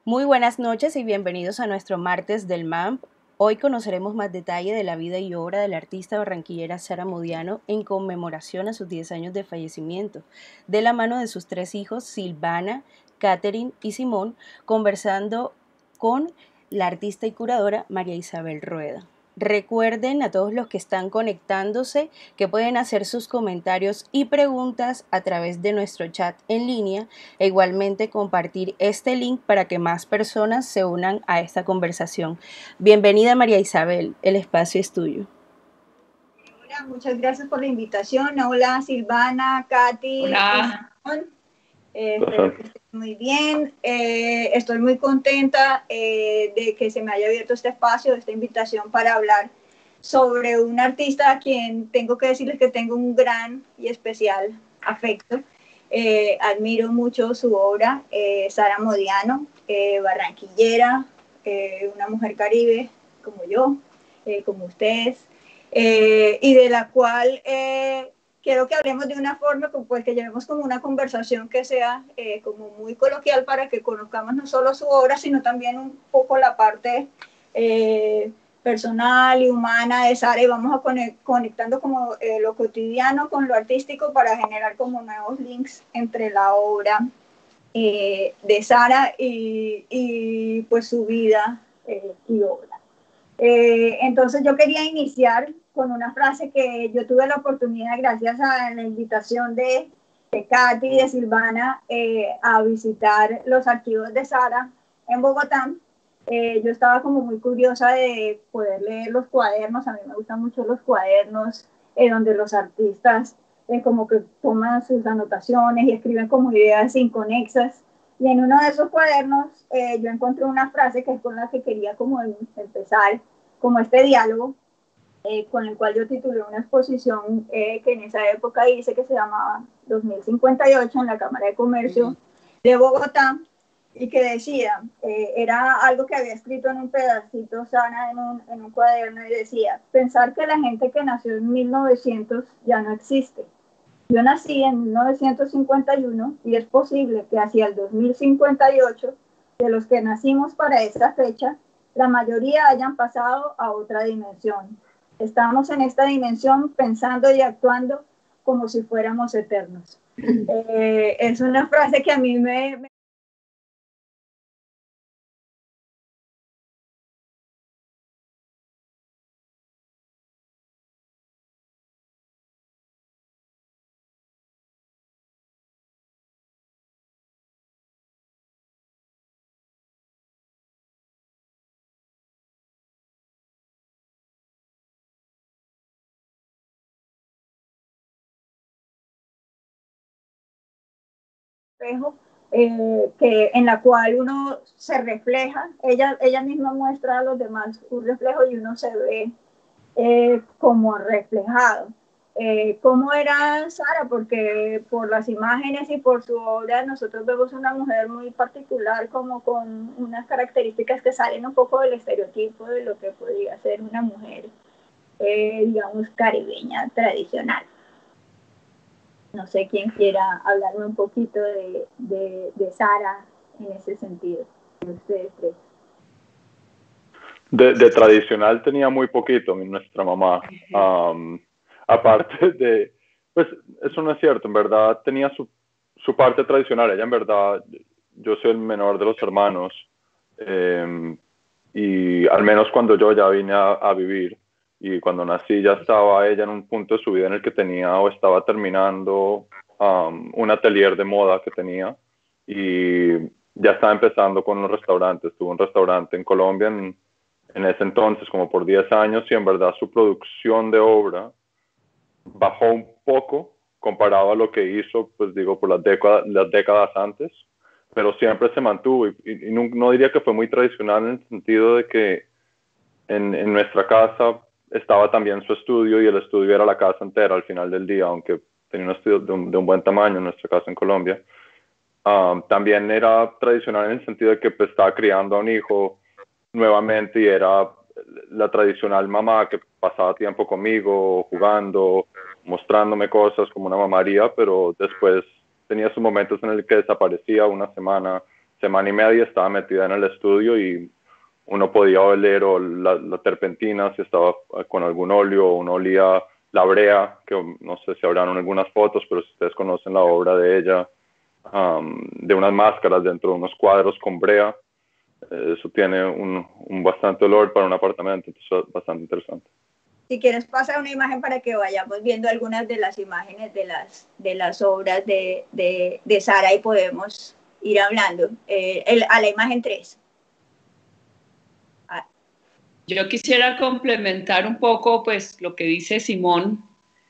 Muy buenas noches y bienvenidos a nuestro martes del MAMP. Hoy conoceremos más detalle de la vida y obra de la artista barranquillera Sara Modiano en conmemoración a sus 10 años de fallecimiento, de la mano de sus 3 hijos, Silvana, Catherine y Simón, conversando con la artista y curadora María Isabel Rueda. Recuerden a todos los que están conectándose que pueden hacer sus comentarios y preguntas a través de nuestro chat en línea e igualmente compartir este link para que más personas se unan a esta conversación. Bienvenida María Isabel, el espacio es tuyo. Hola, muchas gracias por la invitación. Hola Silvana, Katy. Hola. Espero que estén muy bien. Estoy muy contenta de que se me haya abierto este espacio, esta invitación para hablar sobre un artista a quien tengo que decirles que tengo un gran y especial afecto. Admiro mucho su obra, Sara Modiano, barranquillera, una mujer caribe como yo, como ustedes, y de la cual quiero que hablemos de una forma, pues que llevemos como una conversación que sea como muy coloquial para que conozcamos no solo su obra, sino también un poco la parte personal y humana de Sara, y vamos a conectando como lo cotidiano con lo artístico para generar como nuevos links entre la obra de Sara y pues su vida y obra. Entonces yo quería iniciar con una frase que yo tuve la oportunidad, gracias a la invitación de Katy y de Silvana, a visitar los archivos de Sara en Bogotá. Yo estaba como muy curiosa de poder leer los cuadernos. A mí me gustan mucho los cuadernos donde los artistas como que toman sus anotaciones y escriben como ideas inconexas. Y en uno de esos cuadernos yo encontré una frase que es con la que quería como empezar como este diálogo, con el cual yo titulé una exposición que en esa época hice, que se llamaba 2058 en la Cámara de Comercio de Bogotá, y que decía, era algo que había escrito en un pedacito Sara en un cuaderno, y decía: pensar que la gente que nació en 1900 ya no existe. Yo nací en 1951 y es posible que hacia el 2058, de los que nacimos para esa fecha, la mayoría hayan pasado a otra dimensión. Estamos en esta dimensión pensando y actuando como si fuéramos eternos. Es una frase que a mí me espejo, en la cual uno se refleja. Ella misma muestra a los demás un reflejo y uno se ve como reflejado. ¿Cómo era Sara? Porque por las imágenes y por su obra nosotros vemos una mujer muy particular, como con unas características que salen un poco del estereotipo de lo que podría ser una mujer, digamos, caribeña tradicional. No sé quién quiera hablarme un poquito de Sara en ese sentido. Ustedes tres. De tradicional tenía muy poquito nuestra mamá. Aparte de, pues eso no es cierto, en verdad tenía su parte tradicional. Ella en verdad, yo soy el menor de los hermanos, y al menos cuando yo ya vine a vivir y cuando nací ya estaba ella en un punto de su vida en el que tenía o estaba terminando un atelier de moda que tenía, y ya estaba empezando con los restaurantes. Tuvo un restaurante en Colombia en ese entonces, como por 10 años, y en verdad su producción de obra bajó un poco comparado a lo que hizo, pues digo, por las décadas antes, pero siempre se mantuvo, y no diría que fue muy tradicional en el sentido de que en nuestra casa estaba también su estudio, y el estudio era la casa entera al final del día, aunque tenía un estudio de un buen tamaño en nuestra casa en Colombia. También era tradicional en el sentido de que pues, estaba criando a un hijo nuevamente, y era la tradicional mamá que pasaba tiempo conmigo, jugando, mostrándome cosas como una mamá haría, pero después tenía sus momentos en el que desaparecía una semana, semana y media estaba metida en el estudio y uno podía oler o la terpentina si estaba con algún óleo, o uno olía la brea, que no sé si habrán algunas fotos, pero si ustedes conocen la obra de ella, de unas máscaras dentro de unos cuadros con brea, eso tiene un bastante olor para un apartamento, entonces es bastante interesante. Si quieres pasar una imagen para que vayamos viendo algunas de las imágenes de las obras de Sara y podemos ir hablando. A la imagen 3. Yo quisiera complementar un poco pues lo que dice Simón.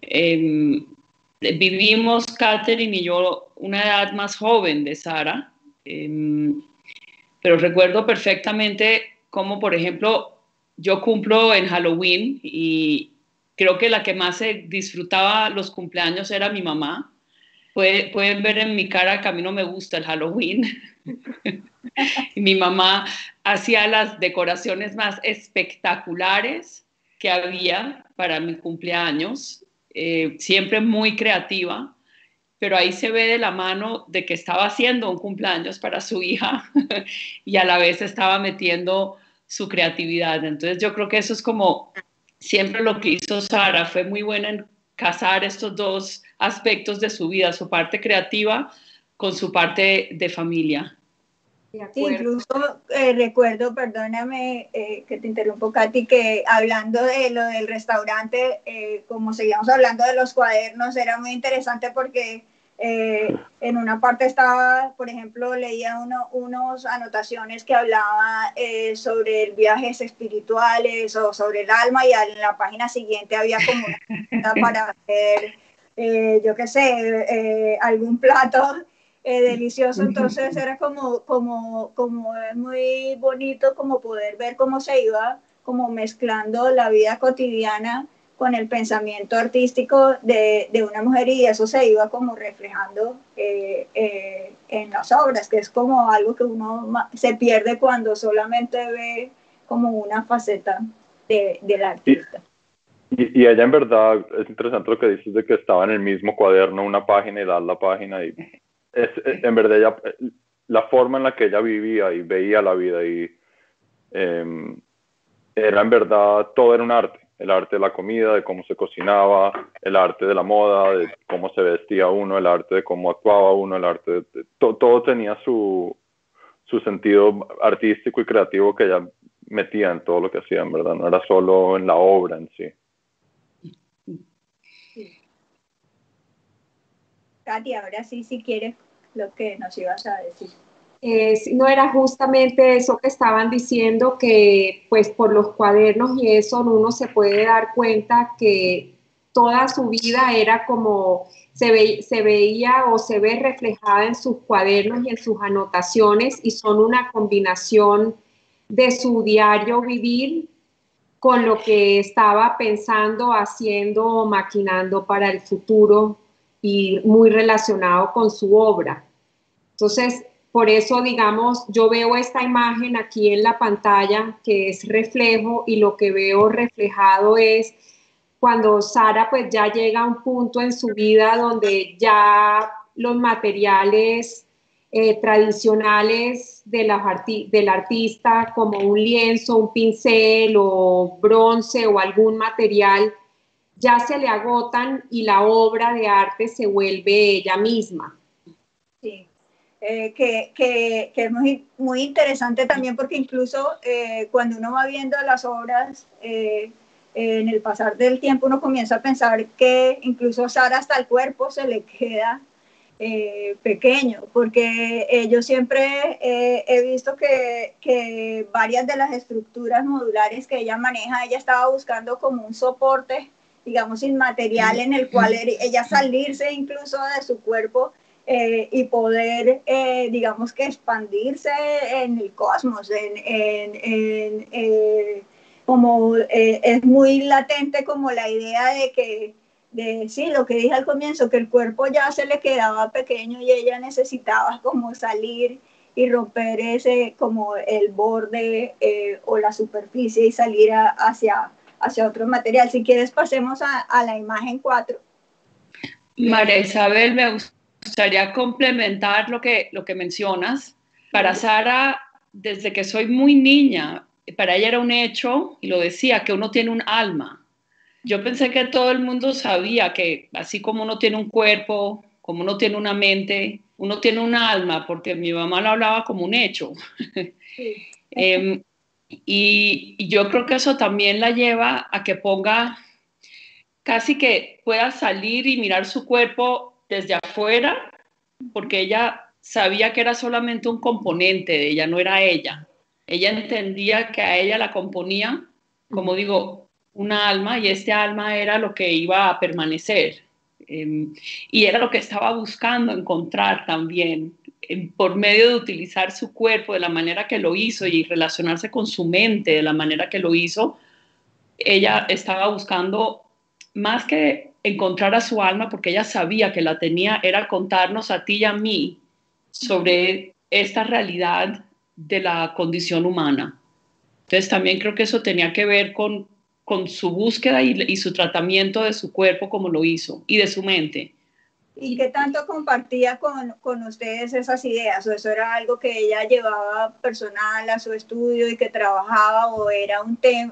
Vivimos, Catherine y yo, una edad más joven de Sara, pero recuerdo perfectamente cómo, por ejemplo, yo cumplo en Halloween y creo que la que más se disfrutaba los cumpleaños era mi mamá. Pueden ver en mi cara que a mí no me gusta el Halloween. Mi mamá hacía las decoraciones más espectaculares que había para mi cumpleaños, siempre muy creativa, pero ahí se ve de la mano de que estaba haciendo un cumpleaños para su hija y a la vez estaba metiendo su creatividad. Entonces yo creo que eso es como siempre lo que hizo Sara, fue muy buena en casar estos dos aspectos de su vida, su parte creativa con su parte de familia. Sí, incluso recuerdo, perdóname que te interrumpo, Katy, que hablando de lo del restaurante, como seguíamos hablando de los cuadernos, era muy interesante porque en una parte estaba, por ejemplo, leía unos anotaciones que hablaba sobre viajes espirituales o sobre el alma, y en la página siguiente había como una para hacer, yo qué sé, algún plato delicioso. Entonces era como es muy bonito como poder ver cómo se iba como mezclando la vida cotidiana con el pensamiento artístico de una mujer, y eso se iba como reflejando en las obras, que es como algo que uno se pierde cuando solamente ve como una faceta del artista. Y ella en verdad, es interesante lo que dices de que estaba en el mismo cuaderno una página y dar la página, y en verdad ella, la forma en la que ella vivía y veía la vida, y era en verdad, todo era un arte, el arte de la comida, de cómo se cocinaba, el arte de la moda, de cómo se vestía uno, el arte de cómo actuaba uno, el arte todo tenía su sentido artístico y creativo que ella metía en todo lo que hacía, en verdad, no era solo en la obra en sí. Katy, ahora sí, si quieres lo que nos ibas a decir. No era justamente eso que estaban diciendo, que pues por los cuadernos y eso uno se puede dar cuenta que toda su vida era como se veía o se ve reflejada en sus cuadernos y en sus anotaciones, y son una combinación de su diario vivir con lo que estaba pensando, haciendo o maquinando para el futuro, y muy relacionado con su obra. Entonces, por eso, digamos, yo veo esta imagen aquí en la pantalla que es reflejo, y lo que veo reflejado es cuando Sara pues ya llega a un punto en su vida donde ya los materiales tradicionales del artista, como un lienzo, un pincel o bronce o algún material, ya se le agotan y la obra de arte se vuelve ella misma. Sí. Que es muy, muy interesante también, porque incluso cuando uno va viendo las obras en el pasar del tiempo, uno comienza a pensar que incluso a Sara hasta el cuerpo se le queda pequeño, porque yo siempre he visto que varias de las estructuras modulares que ella maneja, ella estaba buscando como un soporte, digamos, inmaterial, en el cual ella salirse incluso de su cuerpo y poder, digamos, que expandirse en el cosmos, como es muy latente como la idea de que, sí, lo que dije al comienzo, que el cuerpo ya se le quedaba pequeño y ella necesitaba como salir y romper ese, como el borde o la superficie, y salir hacia otro material. Si quieres, pasemos a la imagen 4. María Isabel, me gustaría complementar lo que mencionas. Para Sara, desde que soy muy niña, para ella era un hecho, y lo decía, que uno tiene un alma. Yo pensé que todo el mundo sabía que así como uno tiene un cuerpo, como uno tiene una mente, uno tiene un alma, porque mi mamá lo hablaba como un hecho. Sí. Y yo creo que eso también la lleva a que ponga, casi que pueda salir y mirar su cuerpo desde afuera, porque ella sabía que era solamente un componente de ella, no era ella. Ella entendía que a ella la componía, como digo, una alma, y este alma era lo que iba a permanecer. Y era lo que estaba buscando encontrar también, por medio de utilizar su cuerpo de la manera que lo hizo y relacionarse con su mente de la manera que lo hizo. Ella estaba buscando más que encontrar a su alma, porque ella sabía que la tenía, era contarnos a ti y a mí sobre esta realidad de la condición humana. Entonces también creo que eso tenía que ver con su búsqueda y su tratamiento de su cuerpo como lo hizo, y de su mente. ¿Y qué tanto compartía con ustedes esas ideas? ¿O eso era algo que ella llevaba personal a su estudio y que trabajaba, o era un tema,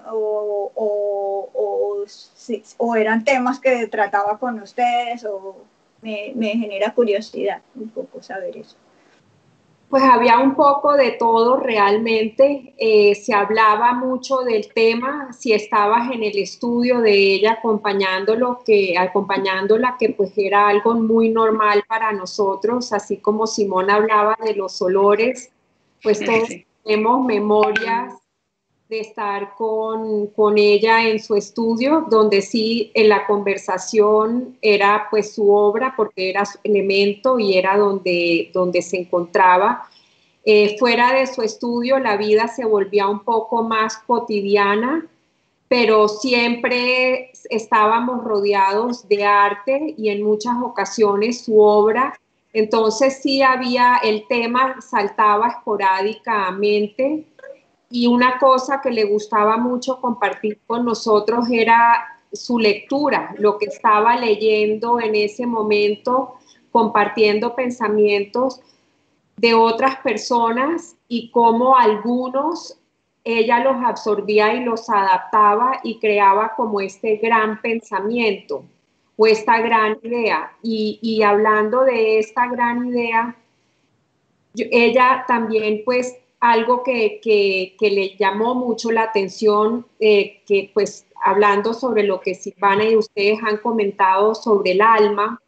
o eran temas que trataba con ustedes? O me genera curiosidad un poco saber eso. Pues había un poco de todo realmente, se hablaba mucho del tema, si estabas en el estudio de ella acompañándola, que pues era algo muy normal para nosotros, así como Simón hablaba de los olores, pues todos Sí. tenemos memorias de estar con ella en su estudio, donde sí en la conversación era pues su obra, porque era su elemento y era donde se encontraba. Fuera de su estudio la vida se volvía un poco más cotidiana, pero siempre estábamos rodeados de arte y en muchas ocasiones su obra. Entonces sí había, el tema saltaba esporádicamente, y una cosa que le gustaba mucho compartir con nosotros era su lectura, lo que estaba leyendo en ese momento, compartiendo pensamientos de otras personas y cómo algunos ella los absorbía y los adaptaba y creaba como este gran pensamiento o esta gran idea. Y hablando de esta gran idea, ella también pues algo que le llamó mucho la atención, que pues hablando sobre lo que Silvana y ustedes han comentado sobre el alma,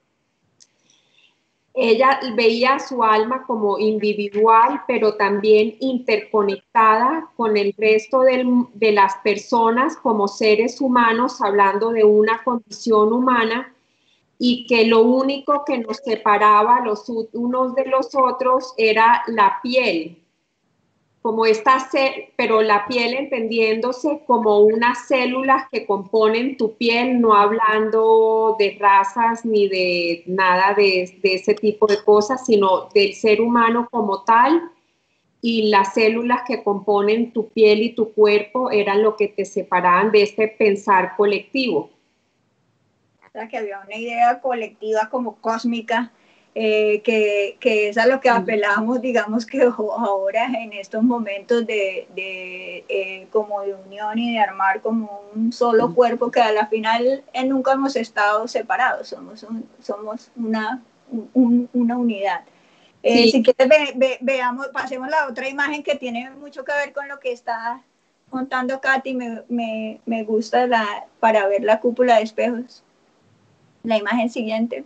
ella veía su alma como individual, pero también interconectada con el resto de las personas como seres humanos, hablando de una condición humana, y que lo único que nos separaba los unos de los otros era la piel, como pero la piel entendiéndose como unas células que componen tu piel, no hablando de razas ni de nada de ese tipo de cosas, sino del ser humano como tal, y las células que componen tu piel y tu cuerpo eran lo que te separaban de este pensar colectivo. O sea, que había una idea colectiva como cósmica, que es a lo que apelamos, digamos que ahora en estos momentos como de unión y de armar como un solo cuerpo, que a la final nunca hemos estado separados, somos una unidad. Sí. Si quieres, veamos, pasemos la otra imagen que tiene mucho que ver con lo que está contando Katy. Me gusta para ver la cúpula de espejos. La imagen siguiente.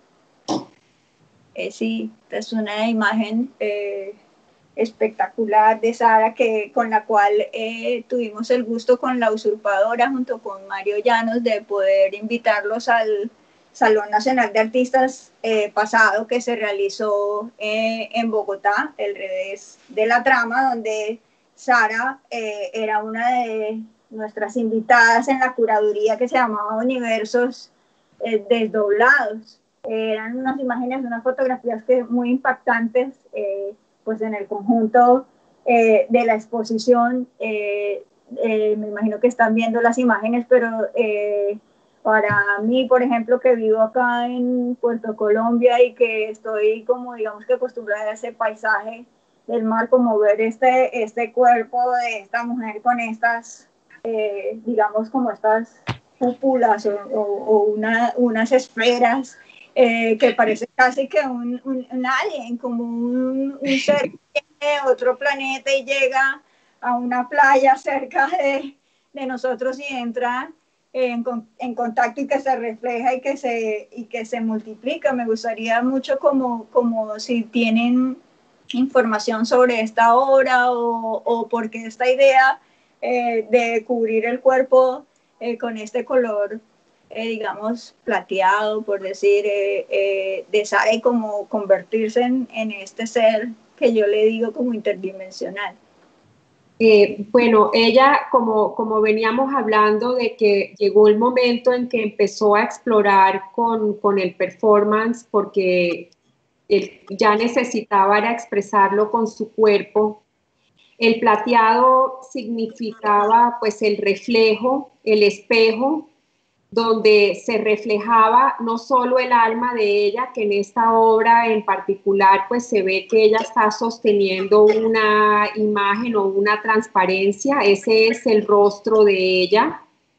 Sí, es una imagen espectacular de Sara, con la cual tuvimos el gusto con La Usurpadora, junto con Mario Llanos, de poder invitarlos al Salón Nacional de Artistas pasado, que se realizó en Bogotá, el revés de la trama, donde Sara era una de nuestras invitadas en la curaduría que se llamaba Universos Desdoblados. Eran unas imágenes, unas fotografías muy impactantes, pues en el conjunto de la exposición. Me imagino que están viendo las imágenes, pero para mí, por ejemplo, que vivo acá en Puerto Colombia y que estoy como, digamos que acostumbrada a ese paisaje, del mar, como ver este cuerpo de esta mujer con estas, digamos, como estas cúpulas o unas esferas que parece casi que un alien, como un ser de otro planeta y llega a una playa cerca de nosotros y entra en contacto y que se refleja y que se multiplica. Me gustaría mucho como si tienen información sobre esta obra o porque esta idea de cubrir el cuerpo con este color, digamos, plateado, por decir, de Sara y como convertirse en este ser que yo le digo como interdimensional. Bueno, ella, como veníamos hablando de que llegó el momento en que empezó a explorar con el performance, porque él ya necesitaba era expresarlo con su cuerpo. El plateado significaba pues el reflejo, el espejo, donde se reflejaba no solo el alma de ella, que en esta obra en particular pues se ve que ella está sosteniendo una imagen o una transparencia, ese es el rostro de ella.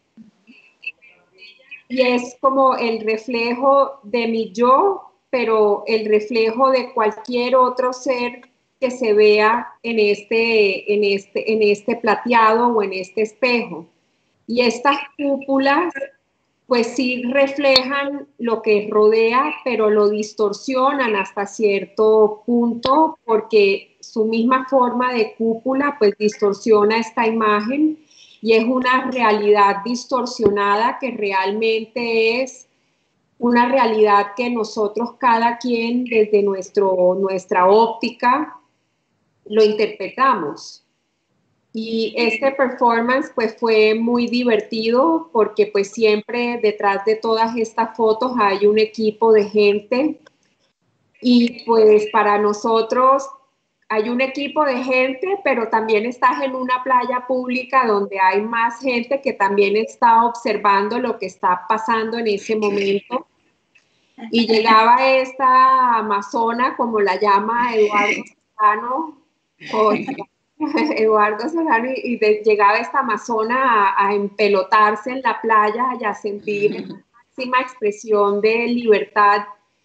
Y es como el reflejo de mi yo, pero el reflejo de cualquier otro ser que se vea en este plateado o en este espejo. Y estas cúpulas pues sí reflejan lo que rodea, pero lo distorsionan hasta cierto punto porque su misma forma de cúpula pues distorsiona esta imagen y es una realidad distorsionada que realmente es una realidad que nosotros cada quien desde nuestra óptica lo interpretamos. Y este performance pues fue muy divertido porque pues siempre detrás de todas estas fotos hay un equipo de gente y pues para nosotros hay un equipo de gente, pero también estás en una playa pública donde hay más gente que también está observando lo que está pasando en ese momento. Y llegaba esta amazona, como la llama Eduardo Serrano, Eduardo Serrano llegaba esta amazona a empelotarse en la playa y a sentir la máxima expresión de libertad.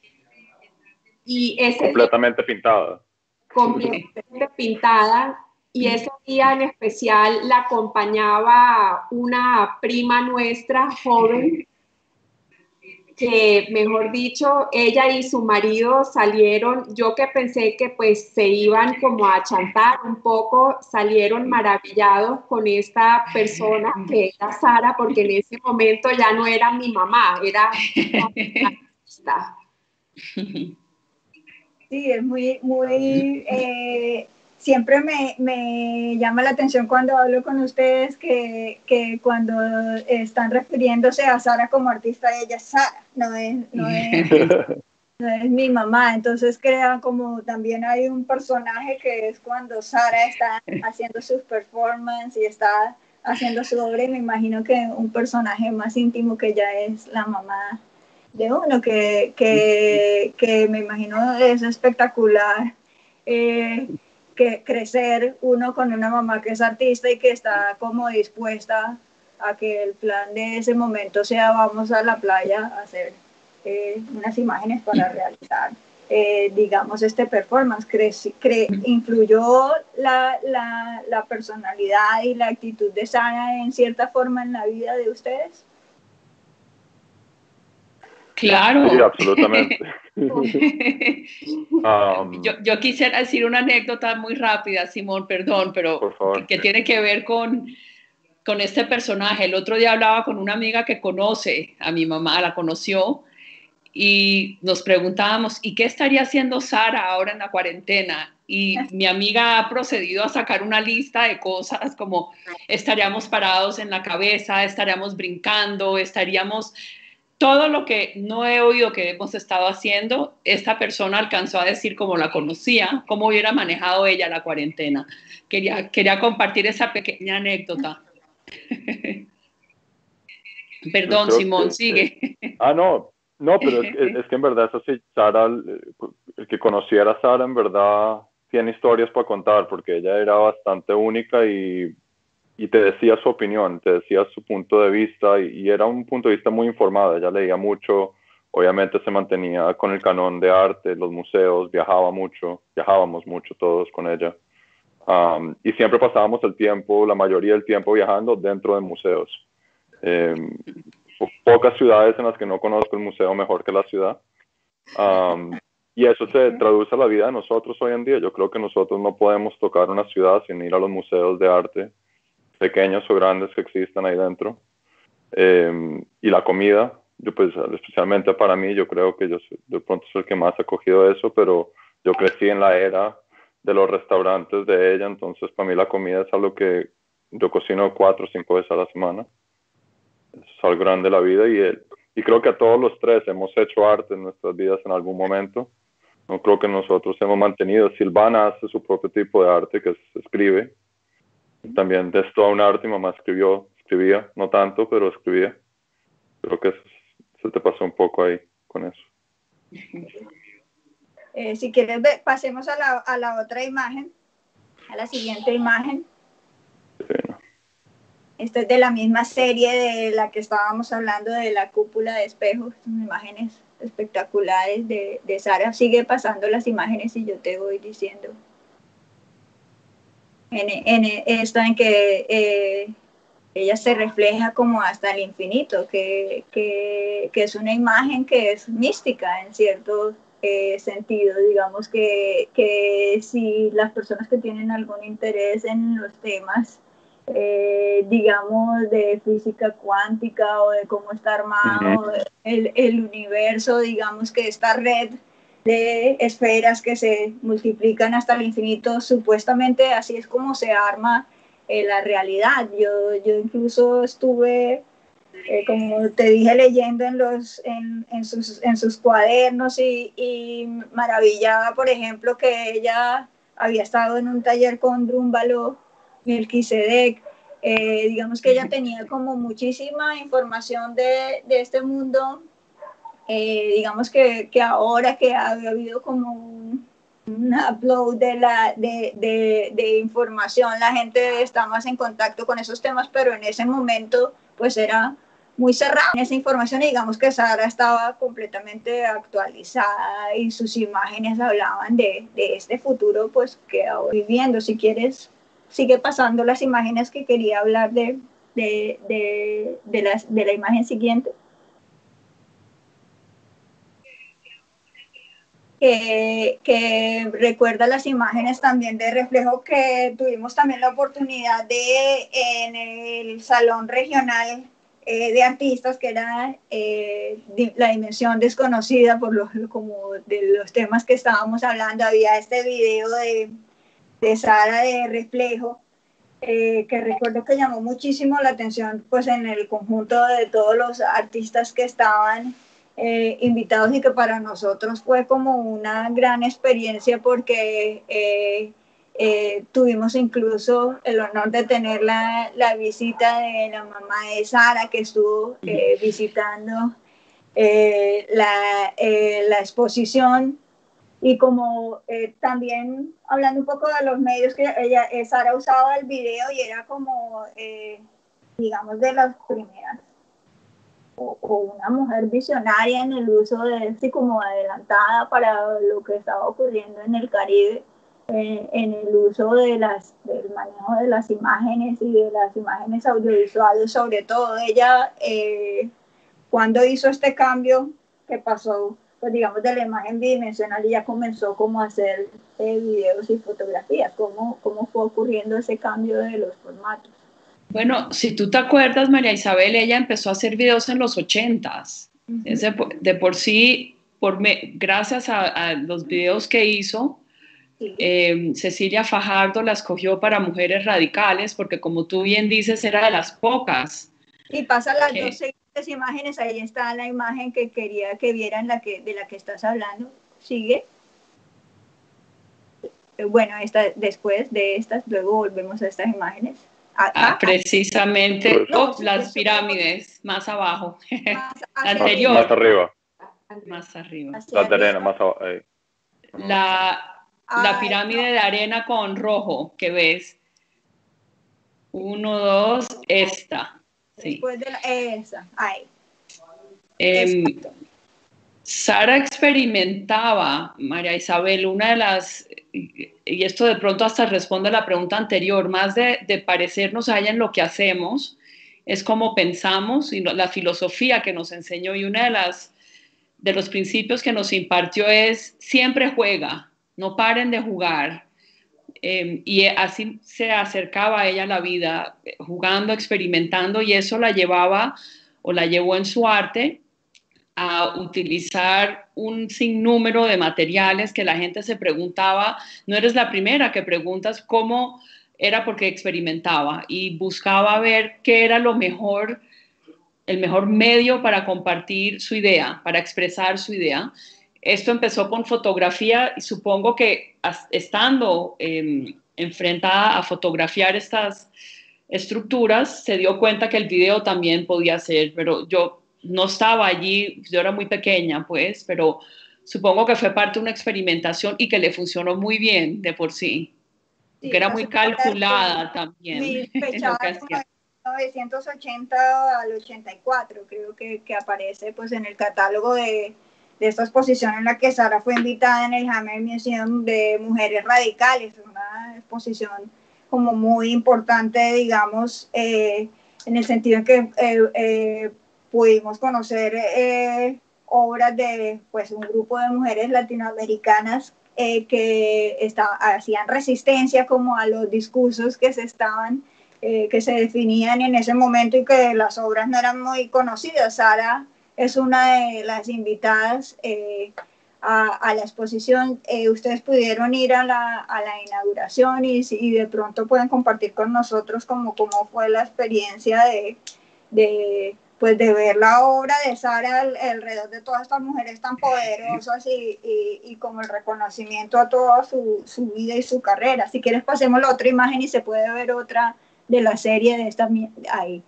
Y completamente pintada. Completamente pintada. Y ese día en especial la acompañaba una prima nuestra joven que, mejor dicho, ella y su marido salieron, yo que pensé que pues se iban como a chantar un poco, salieron maravillados con esta persona que era Sara, porque en ese momento ya no era mi mamá, era una artista. Sí, es siempre me llama la atención cuando hablo con ustedes que cuando están refiriéndose a Sara como artista, ella es Sara, no es mi mamá. Entonces crea como también hay un personaje que es cuando Sara está haciendo sus performances y está haciendo su obra, y me imagino que un personaje más íntimo que ya es la mamá de uno, que me imagino es espectacular que crecer uno con una mamá que es artista y que está como dispuesta a que el plan de ese momento sea vamos a la playa a hacer unas imágenes para realizar, digamos, este performance. ¿Influyó la personalidad y la actitud de Sara en cierta forma en la vida de ustedes? Claro. Sí, absolutamente. Yo quisiera decir una anécdota muy rápida, Simón, perdón, pero que tiene que ver con este personaje. El otro día hablaba con una amiga que conoce a mi mamá, la conoció, y nos preguntábamos, ¿y qué estaría haciendo Sara ahora en la cuarentena? Y mi amiga ha procedido a sacar una lista de cosas como estaríamos parados en la cabeza, estaríamos brincando, estaríamos... Todo lo que no he oído que hemos estado haciendo, esta persona alcanzó a decir cómo la conocía, cómo hubiera manejado ella la cuarentena. Quería compartir esa pequeña anécdota. Perdón, Simón, sigue. No, pero es que en verdad eso sí, Sara, el que conociera a Sara en verdad tiene historias para contar, porque ella era bastante única y te decía su opinión, te decía su punto de vista, y era un punto de vista muy informado. Ella leía mucho, obviamente se mantenía con el canon de arte, los museos, viajábamos mucho todos con ella. Y siempre pasábamos el tiempo, la mayoría del tiempo viajando dentro de museos. Pocas ciudades en las que no conozco el museo mejor que la ciudad. Y eso se traduce a la vida de nosotros hoy en día. Yo creo que nosotros no podemos tocar una ciudad sin ir a los museos de arte, pequeños o grandes, que existan ahí dentro. Y la comida, yo pues especialmente para mí, yo creo que yo de pronto soy el que más ha cogido eso, pero yo crecí en la era de los restaurantes de ella, entonces para mí la comida es algo que yo cocino 4 o 5 veces a la semana. Es algo grande de la vida, y creo que a todos los tres hemos hecho arte en nuestras vidas en algún momento. No creo que nosotros hemos mantenido. Silvana hace su propio tipo de arte, que escribe. También es todo un arte. Mi mamá escribía, no tanto, pero escribía. Creo que se te pasó un poco ahí con eso. Si quieres, pasemos a la otra imagen, a la siguiente imagen. Sí, ¿no? Esta es de la misma serie de la que estábamos hablando, de la cúpula de espejos. Son imágenes espectaculares de Sara. Sigue pasando las imágenes y yo te voy diciendo. Esta en que ella se refleja como hasta el infinito, que es una imagen que es mística en cierto sentido. Digamos que si las personas que tienen algún interés en los temas, digamos, de física cuántica o de cómo está armado el universo, digamos que esta red de esferas que se multiplican hasta el infinito, supuestamente así es como se arma la realidad. Yo incluso estuve, como te dije, leyendo en sus cuadernos y maravillaba, por ejemplo, que ella había estado en un taller con Drúmbalo Melquisedec. Digamos que ella tenía como muchísima información de este mundo. Digamos que ahora que ha habido como un upload de información, la gente está más en contacto con esos temas, pero en ese momento pues era muy cerrada en esa información, y digamos que Sara estaba completamente actualizada y sus imágenes hablaban de este futuro pues que ahora viviendo. Si quieres, sigue pasando las imágenes, que quería hablar de la imagen siguiente. Que recuerda las imágenes también de reflejo que tuvimos también la oportunidad de en el Salón Regional de Artistas, que era la dimensión desconocida como de los temas que estábamos hablando. Había este video de Sara de reflejo, que recuerdo que llamó muchísimo la atención pues en el conjunto de todos los artistas que estaban invitados, y que para nosotros fue como una gran experiencia, porque tuvimos incluso el honor de tener la visita de la mamá de Sara, que estuvo visitando la exposición. Y como también hablando un poco de los medios que Sara usaba el video, y era como, digamos, de las primeras, o una mujer visionaria en el uso de este, como adelantada para lo que estaba ocurriendo en el Caribe, en el uso del manejo de las imágenes y de las imágenes audiovisuales. Sobre todo ella, cuando hizo este cambio que pasó, pues digamos, de la imagen bidimensional, y ya comenzó como a hacer videos y fotografías. ¿Cómo fue ocurriendo ese cambio de los formatos? Bueno, si tú te acuerdas, María Isabel, ella empezó a hacer videos en los 80s. De por sí, gracias a los videos que hizo, sí. Cecilia Fajardo la escogió para Mujeres Radicales, porque como tú bien dices, era de las pocas. Y pasa las dos siguientes imágenes. Ahí está la imagen que quería que vieran, de la que estás hablando. Sigue. Bueno, después de estas, luego volvemos a estas imágenes. Precisamente, las pirámides, más abajo. La anterior. Más arriba. Más arriba. La terrena, más abajo. La pirámide de arena con rojo que ves. 1, 2, esta. Sí. Después de esa, ahí. Sara experimentaba, María Isabel, una de las, y esto de pronto hasta responde a la pregunta anterior, más de parecernos a ella en lo que hacemos, es como pensamos y la filosofía que nos enseñó, y una de los principios que nos impartió es siempre juega, no paren de jugar. Y así se acercaba a ella la vida, jugando, experimentando, y eso la llevaba o la llevó en su arte a utilizar un sinnúmero de materiales que la gente se preguntaba. No eres la primera que preguntas cómo era, porque experimentaba y buscaba ver qué era lo mejor, el mejor medio para compartir su idea, para expresar su idea. Esto empezó con fotografía y supongo que estando enfrentada a fotografiar estas estructuras, se dio cuenta que el video también podía ser, pero yo no estaba allí, yo era muy pequeña, pues, pero supongo que fue parte de una experimentación y que le funcionó muy bien de por sí, Sí, que era muy calculada también en lo que hacía. 1980 al 84, creo que aparece pues en el catálogo de esta exposición en la que Sara fue invitada en el Hammer Museum de Mujeres Radicales, una exposición como muy importante, digamos, en el sentido en que pudimos conocer obras de pues un grupo de mujeres latinoamericanas que hacían resistencia como a los discursos que que se definían en ese momento, y que las obras no eran muy conocidas. Sara es una de las invitadas a la exposición. Ustedes pudieron ir a la inauguración y de pronto pueden compartir con nosotros cómo fue la experiencia pues de ver la obra de Sara alrededor de todas estas mujeres tan poderosas y como el reconocimiento a toda su vida y su carrera. Si quieres pasemos la otra imagen y se puede ver otra de la serie de esta ahí.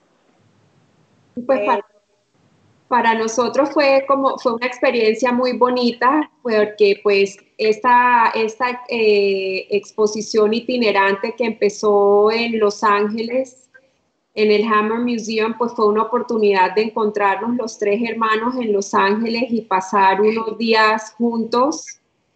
Pues para nosotros fue una experiencia muy bonita, porque pues esta exposición itinerante que empezó en Los Ángeles, en el Hammer Museum, pues fue una oportunidad de encontrarnos los tres hermanos en Los Ángeles y pasar unos días juntos.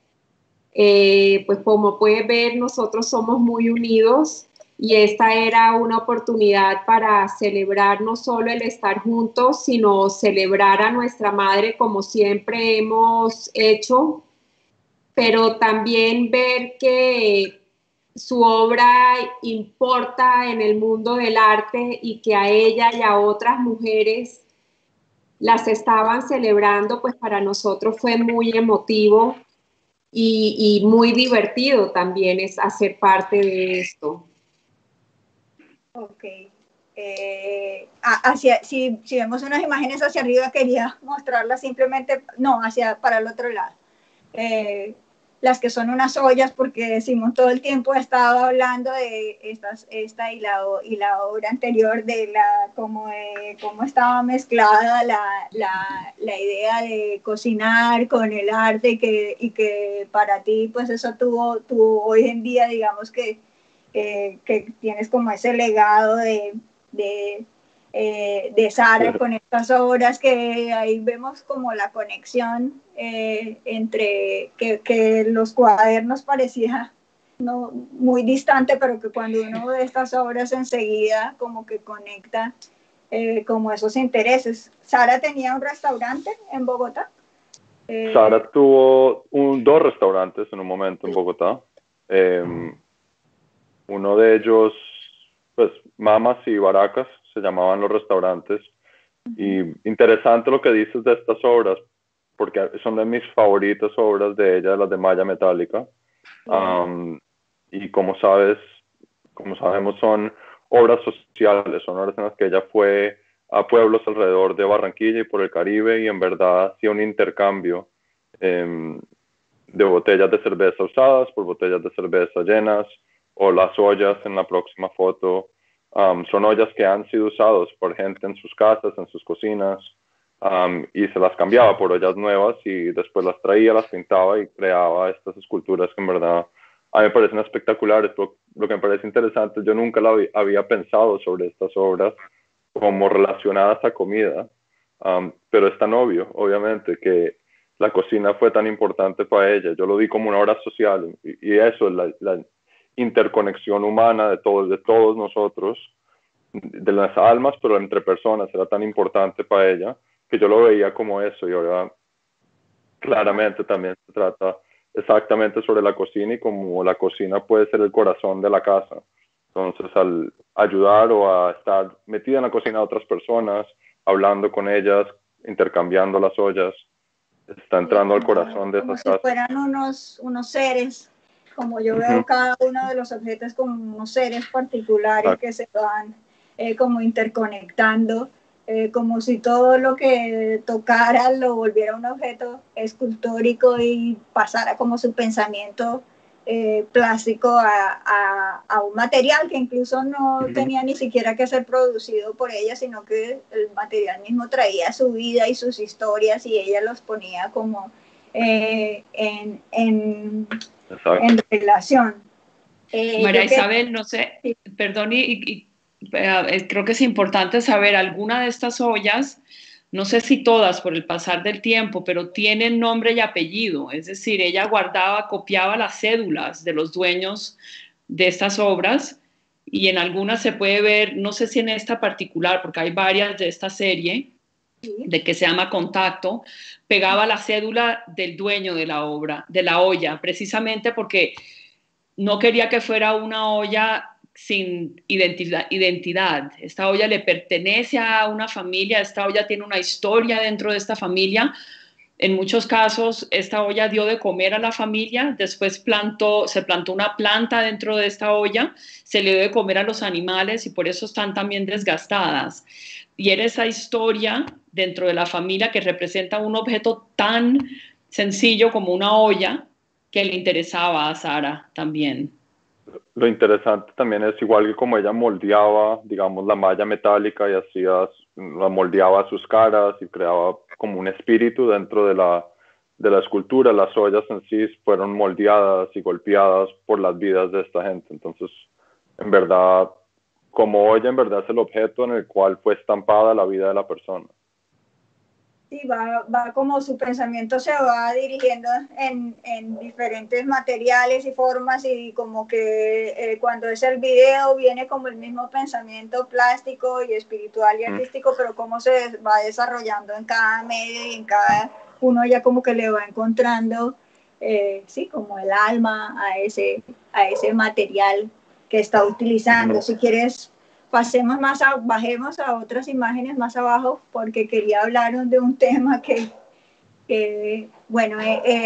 Pues como puedes ver, nosotros somos muy unidos, y esta era una oportunidad para celebrar no solo el estar juntos, sino celebrar a nuestra madre como siempre hemos hecho, pero también ver que su obra importa en el mundo del arte y que a ella y a otras mujeres las estaban celebrando. Pues para nosotros fue muy emotivo y muy divertido también es hacer parte de esto. Ok. Si vemos unas imágenes hacia arriba, quería mostrarlas simplemente, no, para el otro lado. Las que son unas ollas, porque Simón todo el tiempo ha estado hablando de esta y la obra anterior, de cómo estaba mezclada la idea de cocinar con el arte, y que para ti pues eso tuvo hoy en día, digamos que tienes como ese legado de Sara con estas obras, que ahí vemos como la conexión entre que los cuadernos parecía no muy distante, pero que cuando uno ve estas obras enseguida como que conecta como esos intereses. Sara tenía un restaurante en Bogotá. Sara tuvo dos restaurantes en un momento en Bogotá. Uno de ellos, pues Mamas y Baracas se llamaban los restaurantes. Y interesante lo que dices de estas obras, porque son de mis favoritas obras de ella, las de Malla Metálica. Y como sabemos, son obras sociales, son obras en las que ella fue a pueblos alrededor de Barranquilla y por el Caribe, y en verdad hacía un intercambio de botellas de cerveza usadas por botellas de cerveza llenas, o las ollas en la próxima foto. Son ollas que han sido usadas por gente en sus casas, en sus cocinas, y se las cambiaba por ollas nuevas, y después las traía, las pintaba y creaba estas esculturas que en verdad a mí me parecen espectaculares, pero lo que me parece interesante, yo nunca había pensado sobre estas obras como relacionadas a comida, pero es tan obvio, obviamente, que la cocina fue tan importante para ella. Yo lo vi como una obra social, y eso es la interconexión humana de todos nosotros, de las almas, pero entre personas, era tan importante para ella, que yo lo veía como eso, y ahora claramente también se trata exactamente sobre la cocina y como la cocina puede ser el corazón de la casa. Entonces, al ayudar o a estar metida en la cocina de otras personas, hablando con ellas, intercambiando las ollas, está entrando al corazón de como esas si casas. fueran unos seres, como yo veo cada uno de los objetos como unos seres particulares que se van como interconectando, como si todo lo que tocara lo volviera un objeto escultórico y pasara como su pensamiento plástico a un material que incluso no tenía ni siquiera que ser producido por ella, sino que el material mismo traía su vida y sus historias y ella los ponía como en relación. María Isabel, no sé, sí. Perdón, creo que es importante saber, alguna de estas ollas, no sé si todas por el pasar del tiempo, pero tienen nombre y apellido, es decir, ella copiaba las cédulas de los dueños de estas obras, y en algunas se puede ver, no sé si en esta particular, porque hay varias de esta serie, de que se llama Contacto, pegaba la cédula del dueño de la obra, de la olla, precisamente porque no quería que fuera una olla sin identidad. Esta olla le pertenece a una familia, esta olla tiene una historia dentro de esta familia. En muchos casos, esta olla dio de comer a la familia, después se plantó una planta dentro de esta olla, se le dio de comer a los animales y por eso están también desgastadas. Y era esa historia dentro de la familia que representa un objeto tan sencillo como una olla que le interesaba a Sara también. Lo interesante también es igual que como ella moldeaba, digamos, la malla metálica y la moldeaba a sus caras y creaba como un espíritu dentro de la escultura. Las ollas en sí fueron moldeadas y golpeadas por las vidas de esta gente. Entonces, en verdad, como olla, en verdad es el objeto en el cual fue estampada la vida de la persona. Sí, va como su pensamiento se va dirigiendo en diferentes materiales y formas y como que cuando es el video viene como el mismo pensamiento plástico y espiritual y artístico, pero cómo se va desarrollando en cada medio y en cada uno ya como que le va encontrando, sí, como el alma a ese material que está utilizando. Si quieres bajemos a otras imágenes más abajo porque quería hablar de un tema que bueno,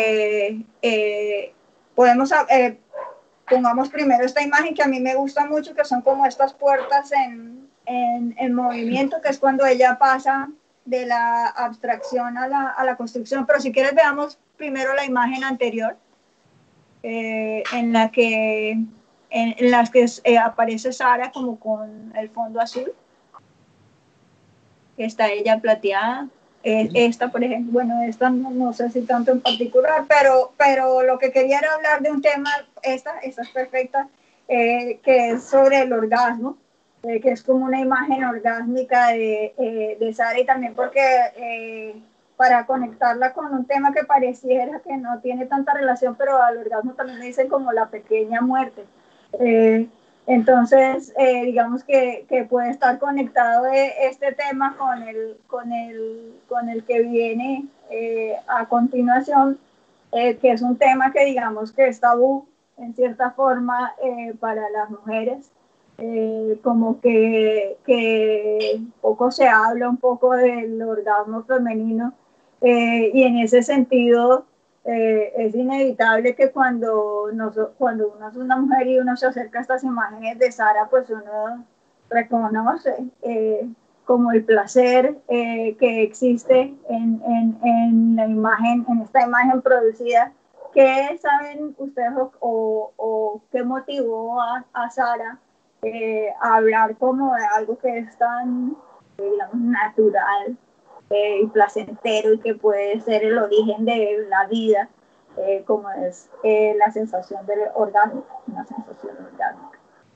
pongamos primero esta imagen que a mí me gusta mucho, que son como estas puertas en movimiento, que es cuando ella pasa de la abstracción a la construcción. Pero si quieres veamos primero la imagen anterior, en las que aparece Sara como con el fondo azul, que está ella plateada. Esta, por ejemplo, bueno, esta no sé si tanto en particular, pero lo que quería era hablar de un tema, esta es perfecta, que es sobre el orgasmo, que es como una imagen orgásmica de Sara, y también porque para conectarla con un tema que pareciera que no tiene tanta relación, pero al orgasmo también le dicen como la pequeña muerte. Entonces, digamos que puede estar conectado este tema con el que viene a continuación, que es un tema que digamos que es tabú en cierta forma para las mujeres, como que poco se habla un poco del orgasmo femenino, y en ese sentido es inevitable que cuando uno es una mujer y uno se acerca a estas imágenes de Sara, pues uno reconoce como el placer que existe en la imagen, en esta imagen producida. ¿Qué saben ustedes o qué motivó a Sara a hablar como de algo que es tan, digamos, natural y placentero y que puede ser el origen de la vida, como es la sensación del orgasmo, una sensación orgánica.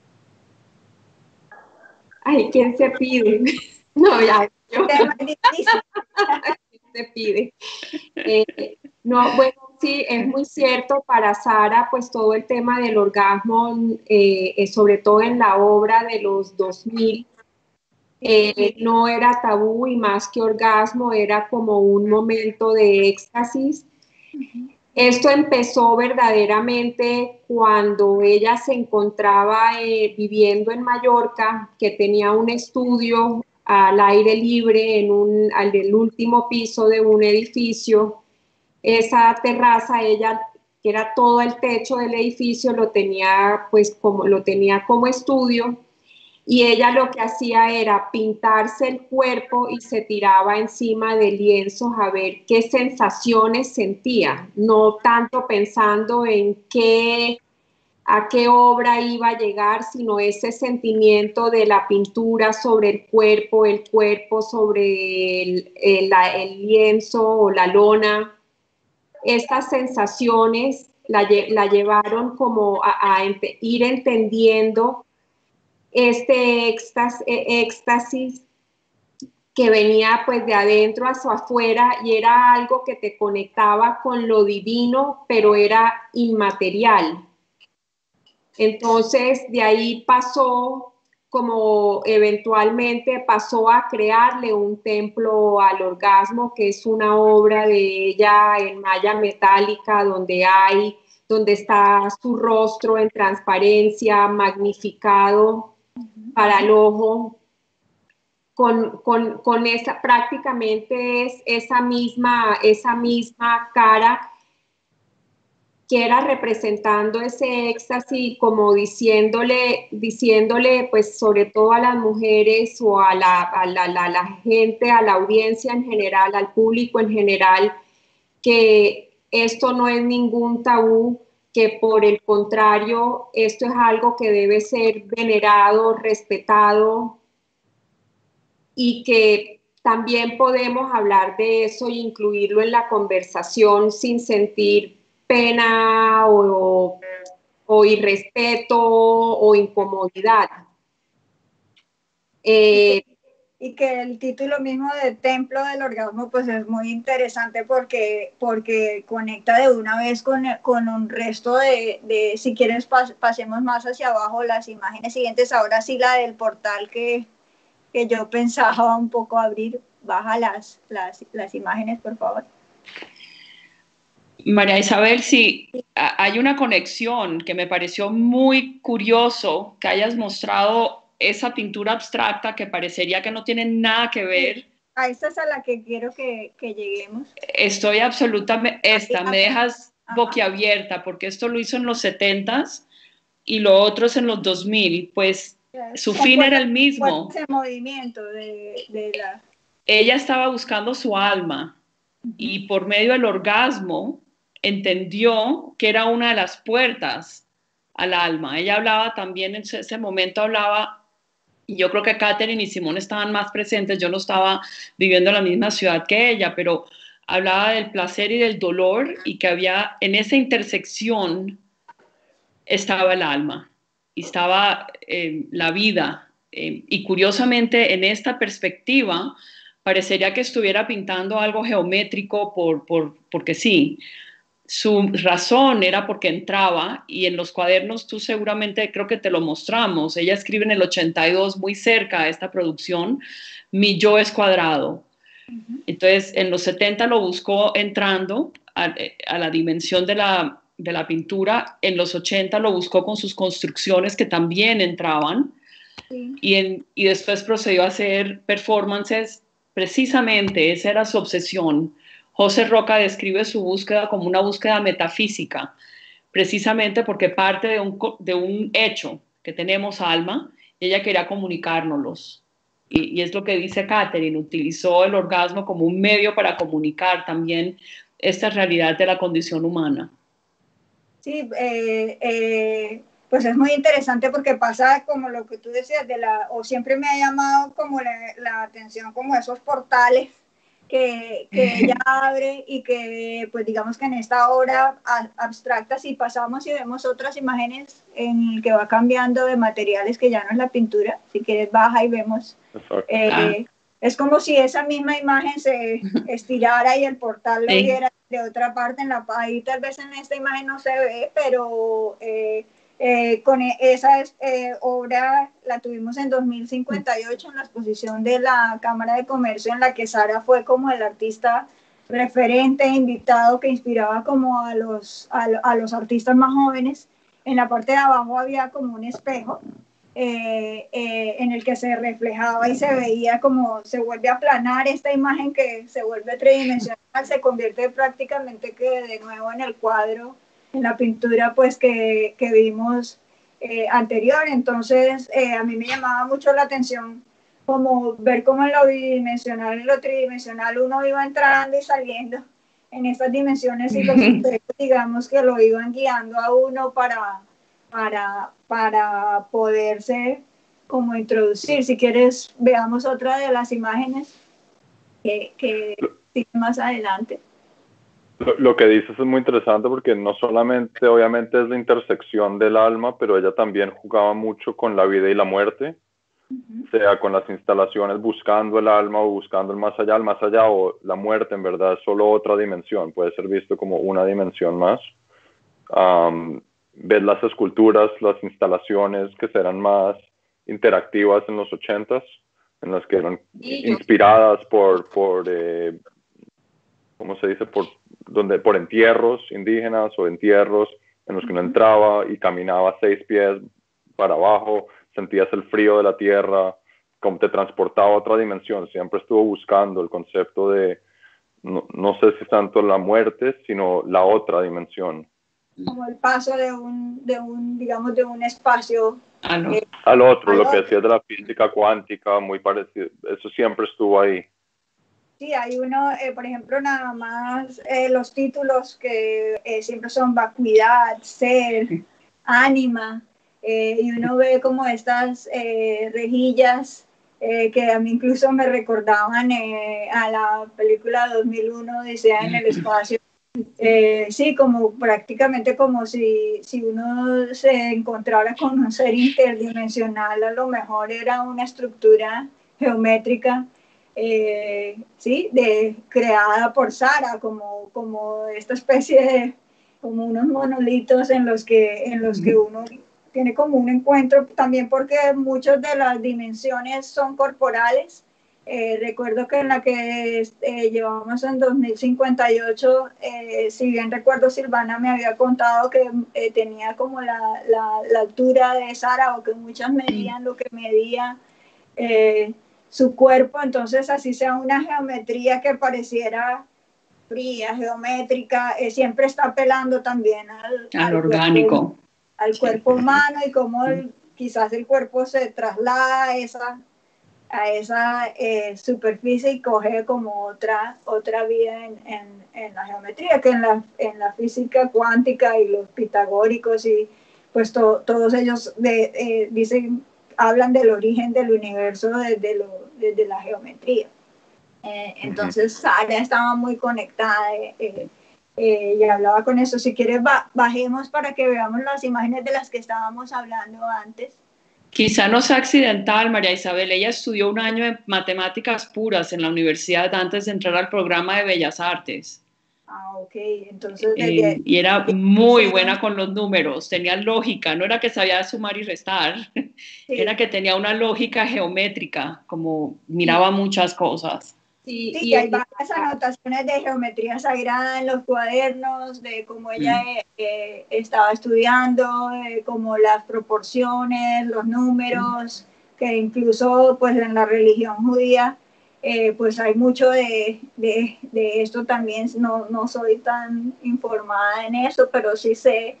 Ay, ¿quién se pide? No, ya, yo. Tema difícil. Se pide. No, bueno, sí, es muy cierto para Sara, pues todo el tema del orgasmo, sobre todo en la obra de los 2000, no era tabú y más que orgasmo, era como un momento de éxtasis. Esto empezó verdaderamente cuando ella se encontraba viviendo en Mallorca, que tenía un estudio al aire libre en el último piso de un edificio. Esa terraza, ella, que era todo el techo del edificio, lo tenía como estudio, y ella lo que hacía era pintarse el cuerpo y se tiraba encima de lienzos a ver qué sensaciones sentía, no tanto pensando en a qué obra iba a llegar, sino ese sentimiento de la pintura sobre el cuerpo sobre el lienzo o la lona. Estas sensaciones la llevaron como a ir entendiendo este éxtasis que venía pues de adentro hacia afuera y era algo que te conectaba con lo divino, pero era inmaterial. Entonces de ahí pasó, como eventualmente pasó a crearle un templo al orgasmo, que es una obra de ella en malla metálica donde está su rostro en transparencia, magnificado para el ojo, con esa, prácticamente es esa misma cara que era representando ese éxtasis, como diciéndole pues sobre todo a las mujeres o a la gente, a la audiencia en general, al público en general, que esto no es ningún tabú, que por el contrario, esto es algo que debe ser venerado, respetado, y que también podemos hablar de eso e incluirlo en la conversación sin sentir pena o irrespeto o incomodidad. Y que el título mismo de Templo del Orgasmo pues es muy interesante porque conecta de una vez con un resto de si quieres pasemos más hacia abajo las imágenes siguientes, ahora sí la del portal que yo pensaba un poco abrir. Baja las imágenes, por favor. María Isabel, sí, hay una conexión que me pareció muy curioso que hayas mostrado esa pintura abstracta que parecería que no tiene nada que ver. A esta es a la que quiero que lleguemos. Estoy absolutamente, me dejas boquiabierta porque esto lo hizo en los 70s y lo otro es en los 2000, pues su fin era el mismo. Ese movimiento Ella estaba buscando su alma y por medio del orgasmo entendió que era una de las puertas al alma. Ella hablaba también en ese momento, y yo creo que Catherine y Simón estaban más presentes, yo no estaba viviendo en la misma ciudad que ella, pero hablaba del placer y del dolor y que había en esa intersección estaba el alma y estaba la vida. Y curiosamente en esta perspectiva parecería que estuviera pintando algo geométrico porque sí. Su razón era porque entraba y en los cuadernos tú seguramente creo que te lo mostramos. Ella escribe en el 82 muy cerca a esta producción, mi yo es cuadrado. Entonces en los 70 lo buscó entrando a la dimensión de la pintura, en los 80 lo buscó con sus construcciones que también entraban. Sí. Y después procedió a hacer performances, precisamente esa era su obsesión. José Roca describe su búsqueda como una búsqueda metafísica, precisamente porque parte de un hecho que tenemos alma, y ella quería comunicárnoslos. Y es lo que dice Catherine, utilizó el orgasmo como un medio para comunicar también esta realidad de la condición humana. Sí, pues es muy interesante porque pasa como lo que tú decías, o siempre me ha llamado como la atención como esos portales que ella abre y que pues digamos que en esta obra abstracta si pasamos y vemos otras imágenes en el que va cambiando de materiales que ya no es la pintura, si quieres baja y vemos, es como si esa misma imagen se estirara y el portal lo viera de otra parte en la ahí tal vez en esta imagen no se ve, pero con esa obra la tuvimos en 2058 en la exposición de la Cámara de Comercio, en la que Sara fue como el artista referente, invitado, que inspiraba como a los artistas más jóvenes. En la parte de abajo había como un espejo en el que se reflejaba y se veía como se vuelve a aplanar esta imagen que se vuelve tridimensional, se convierte prácticamente que de nuevo en el cuadro, en la pintura pues que vimos anterior. Entonces a mí me llamaba mucho la atención como ver cómo en lo bidimensional y lo tridimensional uno iba entrando y saliendo en estas dimensiones y los espejos, digamos que lo iban guiando a uno para poderse como introducir. Si quieres, veamos otra de las imágenes que sigue más adelante. Lo que dices es muy interesante porque no solamente obviamente es la intersección del alma, pero ella también jugaba mucho con la vida y la muerte, sea con las instalaciones buscando el alma o buscando el más allá o la muerte en verdad es solo otra dimensión, puede ser visto como una dimensión más. Ver las esculturas, las instalaciones que serán más interactivas en los 80s, en las que eran inspiradas por ¿cómo se dice? Por entierros indígenas o entierros en los que uno entraba y caminaba 6 pies para abajo, sentías el frío de la tierra, como te transportaba a otra dimensión. Siempre estuvo buscando el concepto de, no sé si tanto la muerte, sino la otra dimensión. Como el paso de un espacio al otro, lo que decías de la física cuántica, muy parecido, eso siempre estuvo ahí. Sí, hay uno, por ejemplo, nada más los títulos que siempre son vacuidad, ser, ánima, y uno ve como estas rejillas que a mí incluso me recordaban a la película 2001, Odisea en el espacio. Sí, como prácticamente como si uno se encontrara con un ser interdimensional, a lo mejor era una estructura geométrica, sí, creada por Sara, como esta especie de, como unos monolitos en los que uno tiene como un encuentro, también porque muchas de las dimensiones son corporales. Recuerdo que en la que llevamos en 2058, si bien recuerdo Silvana me había contado que tenía como la altura de Sara, o que muchas medían lo que medía su cuerpo, entonces así sea una geometría que pareciera fría, geométrica, siempre está apelando también al orgánico, al cuerpo humano, y cómo quizás el cuerpo se traslada a esa superficie y coge como otra vida en la geometría, que en la física cuántica y los pitagóricos y pues todos ellos hablan del origen del universo desde la geometría. Entonces Sara estaba muy conectada y hablaba con eso. Si quieres bajemos para que veamos las imágenes de las que estábamos hablando antes. Quizá no sea accidental, María Isabel. Ella estudió un año de matemáticas puras en la universidad antes de entrar al programa de Bellas Artes. Ah, ok. Entonces, y era muy buena con los números, tenía lógica, no era que sabía sumar y restar, era que tenía una lógica geométrica, como miraba muchas cosas. Sí, y hay varias anotaciones de geometría sagrada en los cuadernos, de cómo ella estaba estudiando, como las proporciones, los números, que incluso pues en la religión judía pues hay mucho de esto también. No soy tan informada en eso, pero sí sé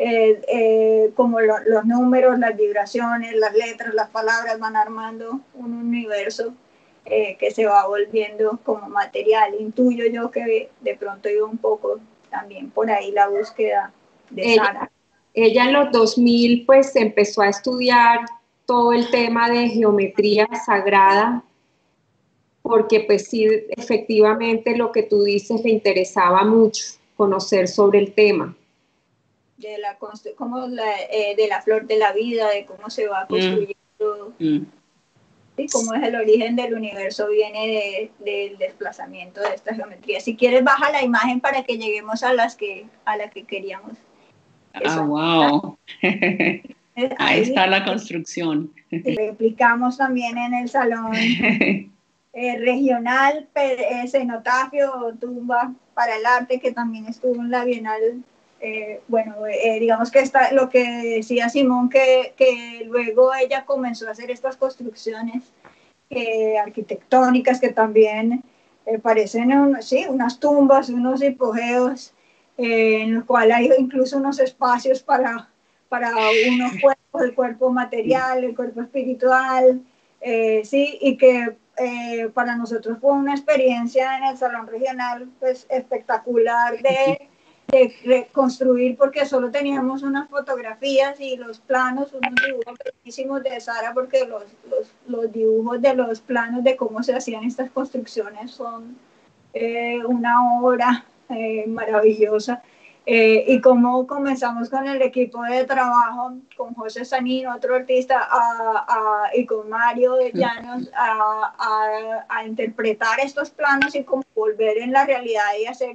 como los números, las vibraciones, las letras, las palabras van armando un universo que se va volviendo como material. Intuyo yo que de pronto iba un poco también por ahí la búsqueda de Sara. Ella en los 2000 pues empezó a estudiar todo el tema de geometría sagrada, porque pues sí, efectivamente lo que tú dices le interesaba mucho conocer sobre el tema. De de la flor de la vida, de cómo se va construyendo, ¿sí? Cómo es el origen del universo, viene del desplazamiento de esta geometría. Si quieres, baja la imagen para que lleguemos a la que queríamos. Wow. Ahí está la construcción. Replicamos también en el salón regional, cenotafio, tumba para el arte, que también estuvo en la Bienal. Digamos que está lo que decía Simón, que luego ella comenzó a hacer estas construcciones arquitectónicas que también parecen unas tumbas, unos hipogeos, en los cuales hay incluso unos espacios para unos cuerpos, el cuerpo material, el cuerpo espiritual, sí, y que para nosotros fue una experiencia en el Salón Regional pues espectacular de reconstruir, porque solo teníamos unas fotografías y los planos, unos dibujos bellísimos de Sara, porque los dibujos de los planos de cómo se hacían estas construcciones son una obra maravillosa. Y cómo comenzamos con el equipo de trabajo, con José Sanín, otro artista, y con Mario Llanos, a interpretar estos planos y cómo volver en la realidad y hacer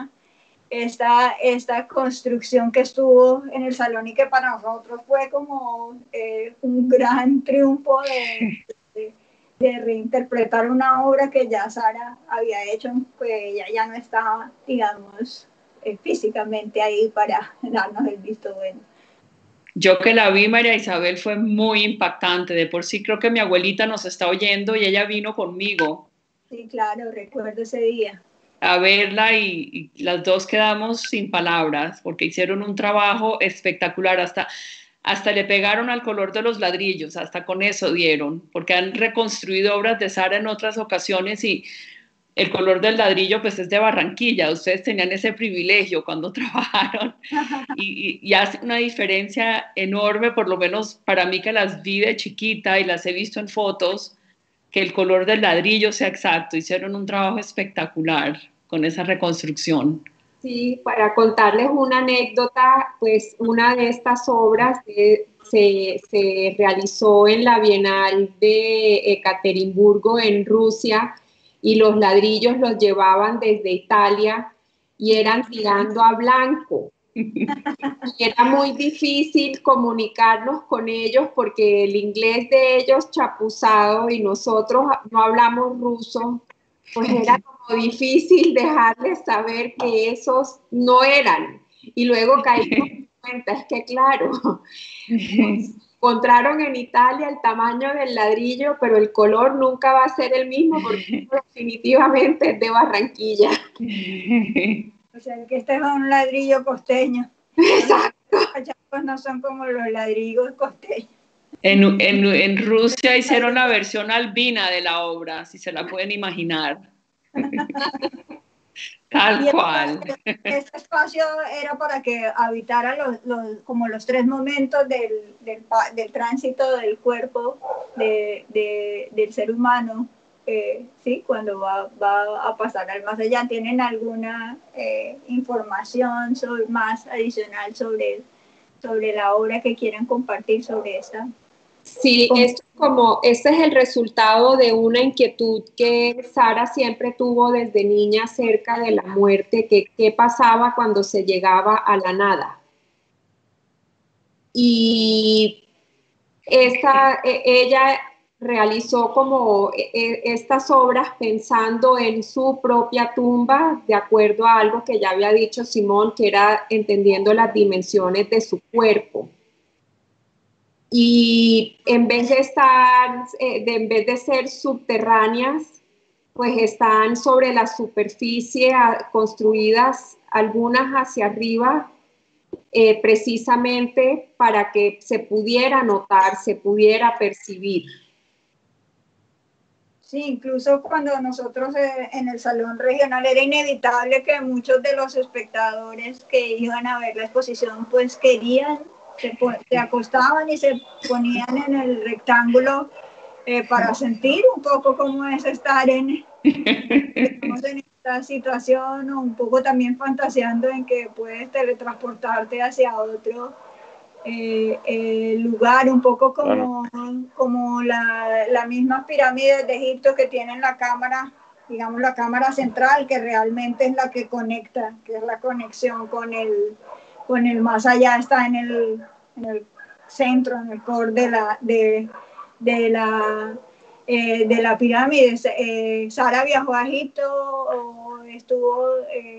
esta construcción que estuvo en el salón, y que para nosotros fue como un gran triunfo de reinterpretar una obra que ya Sara había hecho, pues ella ya no estaba, digamos, físicamente ahí para darnos el visto bueno. Yo que la vi, María Isabel, fue muy impactante. De por sí creo que mi abuelita nos está oyendo y ella vino conmigo. Sí, claro, recuerdo ese día. A verla y las dos quedamos sin palabras porque hicieron un trabajo espectacular. Hasta le pegaron al color de los ladrillos, hasta con eso dieron, porque han reconstruido obras de Sara en otras ocasiones y el color del ladrillo pues es de Barranquilla. Ustedes tenían ese privilegio cuando trabajaron y hace una diferencia enorme, por lo menos para mí que las vi de chiquita y las he visto en fotos, que el color del ladrillo sea exacto. Hicieron un trabajo espectacular con esa reconstrucción. Sí, para contarles una anécdota, pues una de estas obras se realizó en la Bienal de Ekaterimburgo en Rusia, y los ladrillos los llevaban desde Italia y eran tirando a blanco. Y era muy difícil comunicarnos con ellos porque el inglés de ellos chapuzado y nosotros no hablamos ruso, pues era como difícil dejarles saber que esos no eran. Y luego caímos en cuenta, es que claro, pues, encontraron en Italia el tamaño del ladrillo, pero el color nunca va a ser el mismo porque definitivamente es de Barranquilla. O sea, que este es un ladrillo costeño. Exacto. Pues no son como los ladrillos costeños. En Rusia hicieron la versión albina de la obra, si se la pueden imaginar. Tal cual. Este espacio era para que habitara como los tres momentos del tránsito del cuerpo del ser humano, ¿sí? Cuando va a pasar al más allá. ¿Tienen alguna información más adicional sobre la obra que quieran compartir sobre esta? Sí, este es el resultado de una inquietud que Sara siempre tuvo desde niña acerca de la muerte, qué pasaba cuando se llegaba a la nada. Y ella realizó como estas obras pensando en su propia tumba, de acuerdo a algo que ya había dicho Simón, que era entendiendo las dimensiones de su cuerpo. Y en vez de ser subterráneas, pues están sobre la superficie, construidas algunas hacia arriba, precisamente para que se pudiera notar, se pudiera percibir. Sí, incluso cuando nosotros en el Salón Regional era inevitable que muchos de los espectadores que iban a ver la exposición pues querían, se acostaban y se ponían en el rectángulo para sentir un poco cómo es estar digamos, en esta situación, o un poco también fantaseando en que puedes teletransportarte hacia otro lugar, un poco como las mismas pirámides de Egipto que tienen la cámara, digamos la cámara central, que realmente es la que conecta, que es la conexión con el más allá, está en el centro, en el core de la pirámide. ¿Sara viajó a Egipto o estuvo,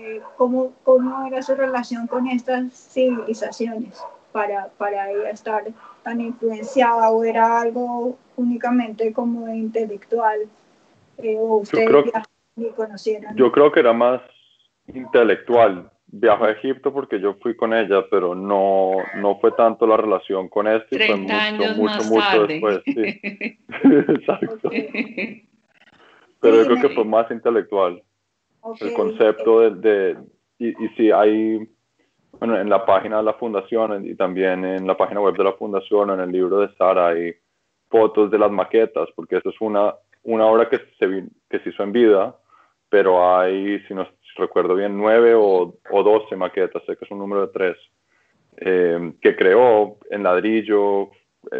cómo era su relación con estas civilizaciones para ella estar tan influenciada, o era algo únicamente como intelectual, o ustedes ni conocieron? Yo creo que era más intelectual. Viajó a Egipto porque yo fui con ella, pero no fue tanto la relación con esto, y fue 30 años mucho más tarde. después. Sí. Exacto. Okay. Pero Sí, yo creo que fue más intelectual. Okay. El concepto y sí, hay, bueno, en la página de la fundación y también en la página web de la fundación, en el libro de Sara, hay fotos de las maquetas, porque esto es una obra que se hizo en vida, pero hay, si recuerdo bien, 9 o 12 maquetas, sé que es un número de 3, que creó en ladrillo,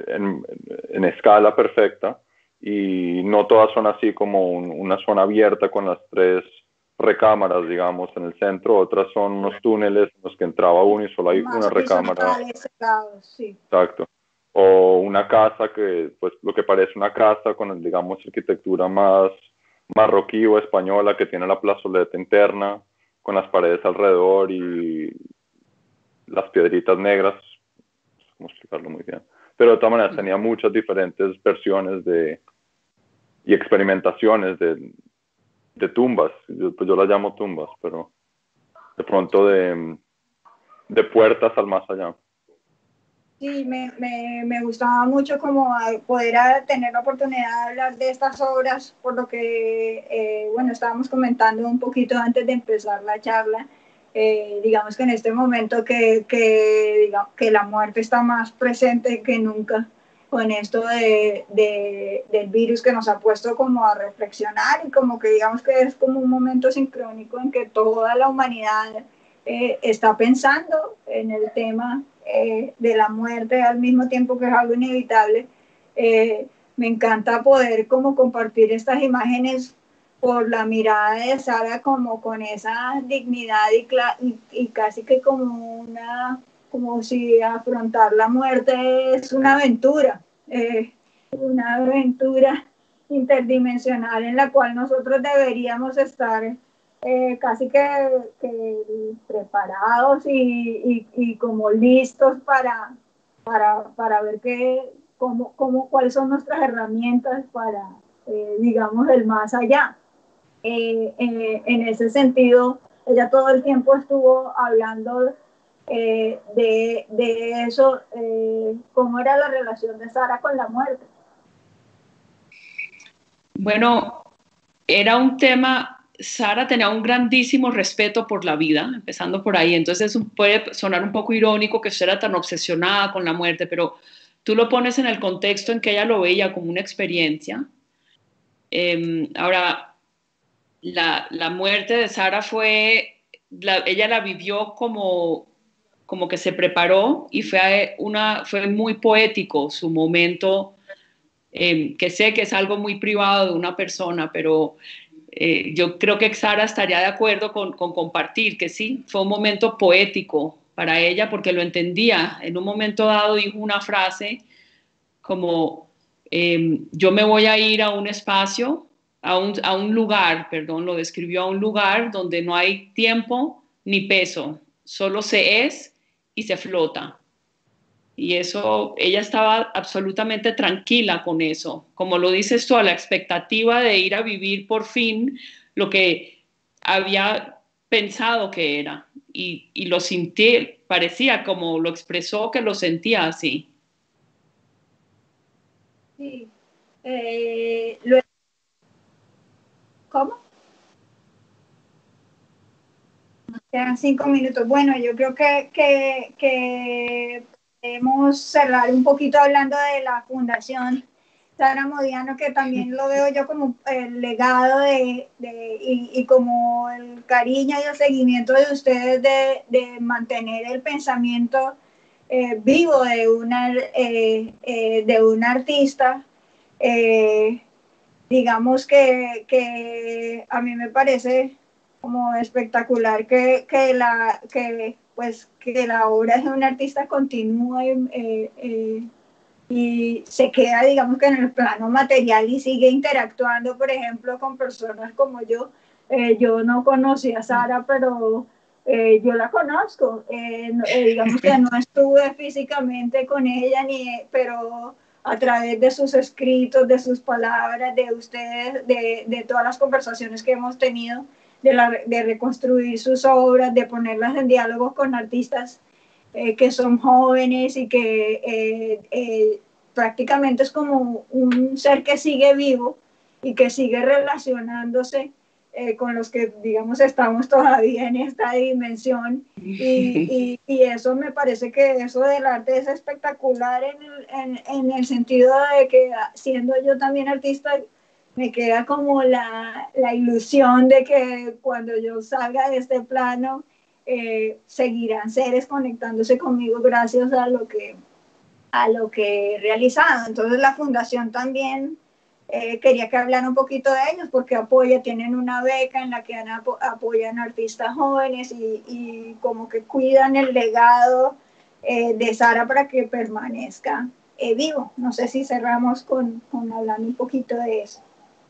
en escala perfecta, y no todas son así como una zona abierta con las 3 recámaras, digamos, en el centro. Otras son unos túneles en los que entraba uno y solo hay una recámara. Sí. Exacto. O una casa que, pues, lo que parece una casa con, digamos, arquitectura más marroquí o española, que tiene la plazoleta interna con las paredes alrededor y las piedritas negras. No sé cómo explicarlo muy bien. Pero de todas maneras tenía muchas diferentes versiones y experimentaciones de tumbas. Yo las llamo tumbas, pero de pronto de puertas al más allá. Sí, me gustaba mucho como poder tener la oportunidad de hablar de estas obras, por lo que, bueno, estábamos comentando un poquito antes de empezar la charla. Digamos que en este momento digamos, que la muerte está más presente que nunca, con esto del virus, que nos ha puesto como a reflexionar, y como que digamos que es como un momento sincrónico en que toda la humanidad está pensando en el tema de la muerte, al mismo tiempo que es algo inevitable. Me encanta poder como compartir estas imágenes por la mirada de Sara, como con esa dignidad y casi que como si afrontar la muerte es una aventura interdimensional en la cual nosotros deberíamos estar casi que preparados y como listos para ver cuáles son nuestras herramientas para, digamos, el más allá. En ese sentido, ella todo el tiempo estuvo hablando de eso, cómo era la relación de Sara con la muerte. Bueno, era un tema, Sara tenía un grandísimo respeto por la vida, empezando por ahí. Entonces puede sonar un poco irónico que era tan obsesionada con la muerte, pero tú lo pones en el contexto en que ella lo veía como una experiencia. Ahora, la muerte de Sara ella la vivió como que se preparó, y fue muy poético su momento, que sé que es algo muy privado de una persona, pero yo creo que Sara estaría de acuerdo con compartir que sí, fue un momento poético para ella porque lo entendía. En un momento dado dijo una frase como, yo me voy a ir a un espacio, a un lugar, perdón, lo describió, a un lugar donde no hay tiempo ni peso, solo se es y se flota. Y eso, ella estaba absolutamente tranquila con eso. Como lo dices tú, a la expectativa de ir a vivir por fin lo que había pensado que era. Y lo sentí, parecía como lo expresó, que lo sentía así. Sí. ¿Cómo? Quedan 5 minutos. Bueno, yo creo que podemos cerrar un poquito hablando de la fundación. Sara Modiano, que también lo veo yo como el legado y como el cariño y el seguimiento de ustedes de mantener el pensamiento vivo de un artista. Digamos que a mí me parece como espectacular que la obra de un artista continúe y se queda, digamos que en el plano material y sigue interactuando, por ejemplo, con personas como yo. Yo no conocí a Sara, pero yo la conozco. Digamos que no estuve físicamente con ella, pero a través de sus escritos, de sus palabras, de ustedes, de todas las conversaciones que hemos tenido, de reconstruir sus obras, de ponerlas en diálogo con artistas que son jóvenes y que prácticamente es como un ser que sigue vivo y que sigue relacionándose con los que, digamos, estamos todavía en esta dimensión. Y eso me parece que eso del arte es espectacular en el sentido de que siendo yo también artista, me queda como la ilusión de que cuando yo salga de este plano, seguirán seres conectándose conmigo gracias a lo que he realizado. Entonces la fundación también quería que hablara un poquito de ellos porque tienen una beca en la que apoyan artistas jóvenes y como que cuidan el legado de Sara para que permanezca vivo. No sé si cerramos con hablando un poquito de eso.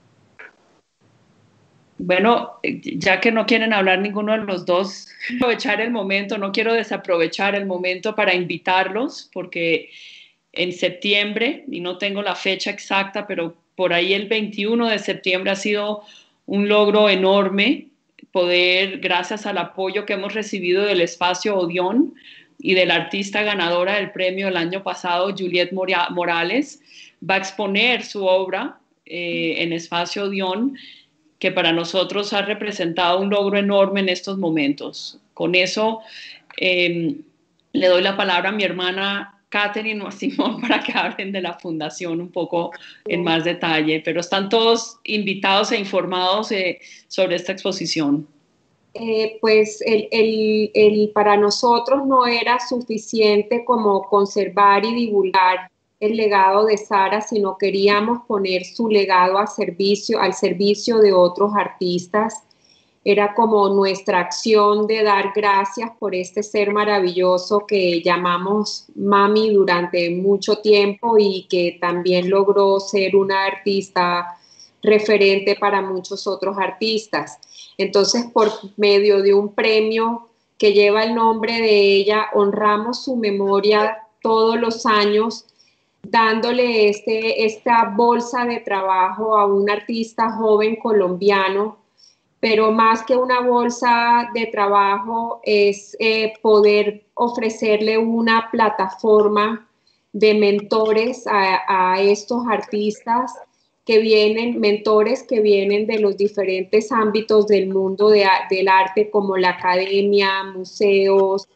Bueno, ya que no quieren hablar ninguno de los dos, aprovechar el momento, no quiero desaprovechar el momento para invitarlos, porque en septiembre, y no tengo la fecha exacta, pero por ahí el 21 de septiembre ha sido un logro enorme poder, gracias al apoyo que hemos recibido del Espacio Odeón y de la artista ganadora del premio el año pasado, Juliet Morales, va a exponer su obra en Espacio Odeón, que para nosotros ha representado un logro enorme en estos momentos. Con eso le doy la palabra a mi hermana Catherine o a Simón para que hablen de la fundación un poco en más detalle, pero están todos invitados e informados sobre esta exposición. Pues para nosotros no era suficiente como conservar y divulgar el legado de Sara, sino queríamos poner su legado al servicio de otros artistas. Era como nuestra acción de dar gracias por este ser maravilloso que llamamos Mami durante mucho tiempo y que también logró ser una artista referente para muchos otros artistas. Entonces, por medio de un premio que lleva el nombre de ella, honramos su memoria todos los años, dándole esta bolsa de trabajo a un artista joven colombiano, pero más que una bolsa de trabajo es poder ofrecerle una plataforma de mentores a estos artistas mentores que vienen de los diferentes ámbitos del mundo del arte, como la academia, museos,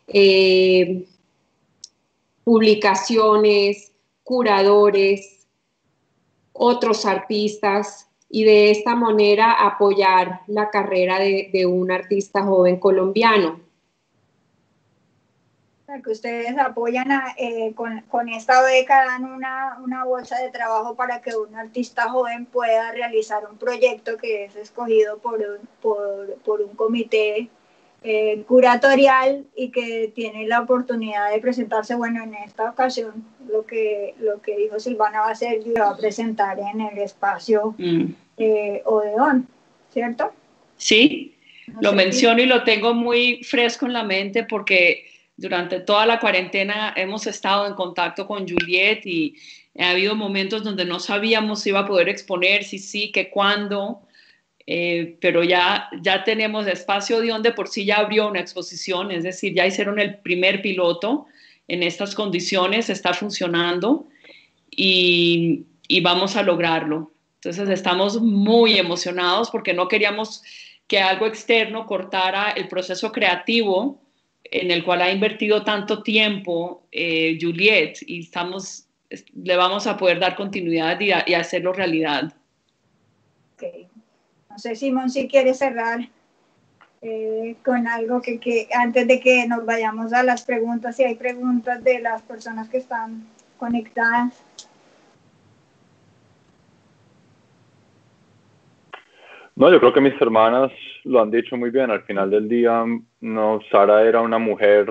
publicaciones, curadores, otros artistas, y de esta manera apoyar la carrera de un artista joven colombiano. Que ustedes apoyan con esta beca, dan una bolsa de trabajo para que un artista joven pueda realizar un proyecto que es escogido por un comité curatorial y que tiene la oportunidad de presentarse. Bueno, en esta ocasión lo que dijo Silvana va a ser, va a presentar en el espacio Odeón, ¿cierto? Sí, lo menciono y lo tengo muy fresco en la mente porque durante toda la cuarentena hemos estado en contacto con Juliet y ha habido momentos donde no sabíamos si iba a poder exponer, si sí, que cuándo, pero ya tenemos Espacio Odeón, de por sí ya abrió una exposición, es decir, ya hicieron el primer piloto en estas condiciones, está funcionando y vamos a lograrlo. Entonces estamos muy emocionados porque no queríamos que algo externo cortara el proceso creativo en el cual ha invertido tanto tiempo Juliet, y estamos le vamos a poder dar continuidad y hacerlo realidad. Okay. No sé, Simón, si quieres cerrar con algo que antes de que nos vayamos a las preguntas, si hay preguntas de las personas que están conectadas. No, yo creo que mis hermanas lo han dicho muy bien. Al final del día, no, Sara era una mujer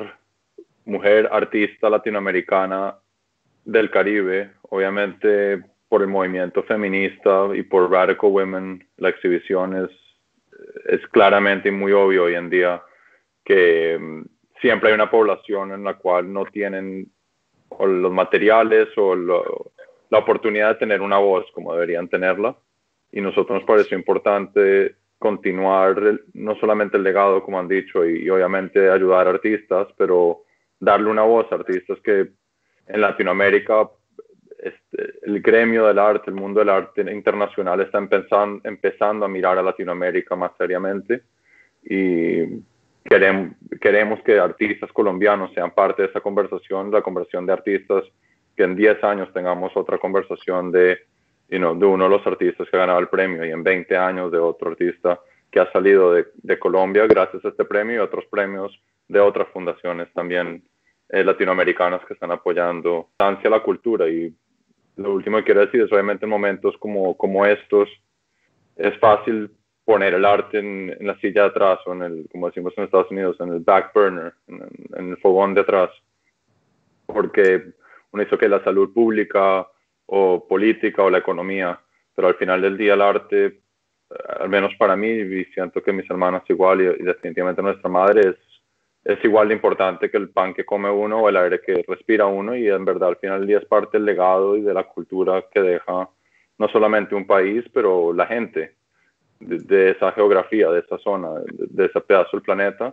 artista latinoamericana del Caribe, obviamente por el movimiento feminista y por Radical Women, la exhibición es claramente muy obvio hoy en día que siempre hay una población en la cual no tienen o los materiales o la oportunidad de tener una voz como deberían tenerla. Y nosotros nos pareció importante continuar no solamente el legado, como han dicho, y obviamente ayudar a artistas, pero darle una voz a artistas que en Latinoamérica el gremio del arte, el mundo del arte internacional está empezando a mirar a Latinoamérica más seriamente y queremos que artistas colombianos sean parte de esa conversación, la conversación de artistas, que en 10 años tengamos otra conversación de uno de los artistas que ha ganado el premio y en 20 años de otro artista que ha salido de Colombia gracias a este premio y otros premios de otras fundaciones también latinoamericanas que están apoyando hacia la cultura. Y lo último que quiero decir es obviamente en momentos como estos es fácil poner el arte en la silla de atrás o como decimos en Estados Unidos, en el back burner, en el fogón de atrás, porque uno dice que la salud pública o política o la economía, pero al final del día el arte, al menos para mí, y siento que mis hermanas igual y definitivamente nuestra madre es igual de importante que el pan que come uno o el aire que respira uno, y en verdad al final del día es parte del legado y de la cultura que deja no solamente un país, pero la gente de esa geografía, de esa zona, de ese pedazo del planeta.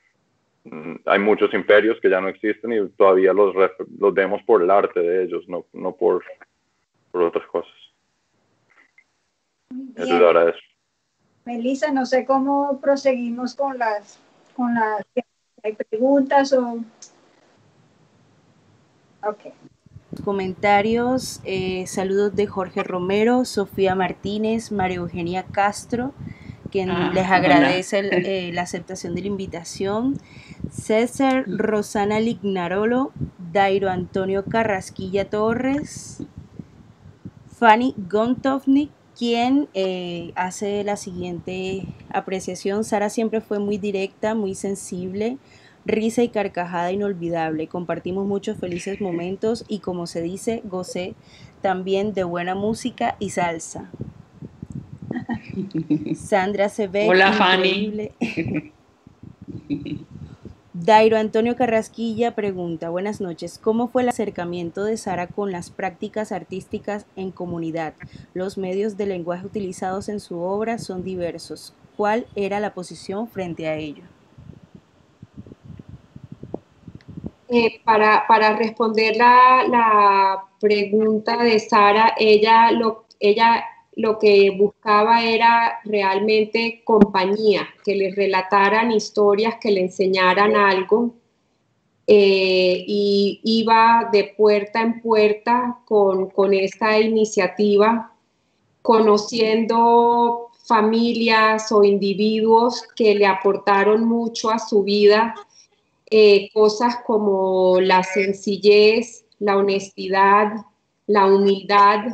Hay muchos imperios que ya no existen y todavía los vemos por el arte de ellos, no por otras cosas. Ayudar a eso. Melissa, no sé cómo proseguimos con las ¿hay preguntas o? Okay. Comentarios, saludos de Jorge Romero, Sofía Martínez, María Eugenia Castro, quien les agradece la aceptación de la invitación. César Rosana Lignarolo, Dairo Antonio Carrasquilla Torres, Fanny Gontovnik, quien hace la siguiente apreciación: Sara siempre fue muy directa, muy sensible, risa y carcajada inolvidable. Compartimos muchos felices momentos y, como se dice, gocé también de buena música y salsa. Sandra Sebeck, hola increíble. Fanny. Dairo Antonio Carrasquilla pregunta: buenas noches, ¿cómo fue el acercamiento de Sara con las prácticas artísticas en comunidad? Los medios de lenguaje utilizados en su obra son diversos. ¿Cuál era la posición frente a ello? Para responder la pregunta de Sara, ella lo que buscaba era realmente compañía, que le relataran historias, que le enseñaran algo, y iba de puerta en puerta con esta iniciativa, conociendo familias o individuos que le aportaron mucho a su vida, cosas como la sencillez, la honestidad, la humildad,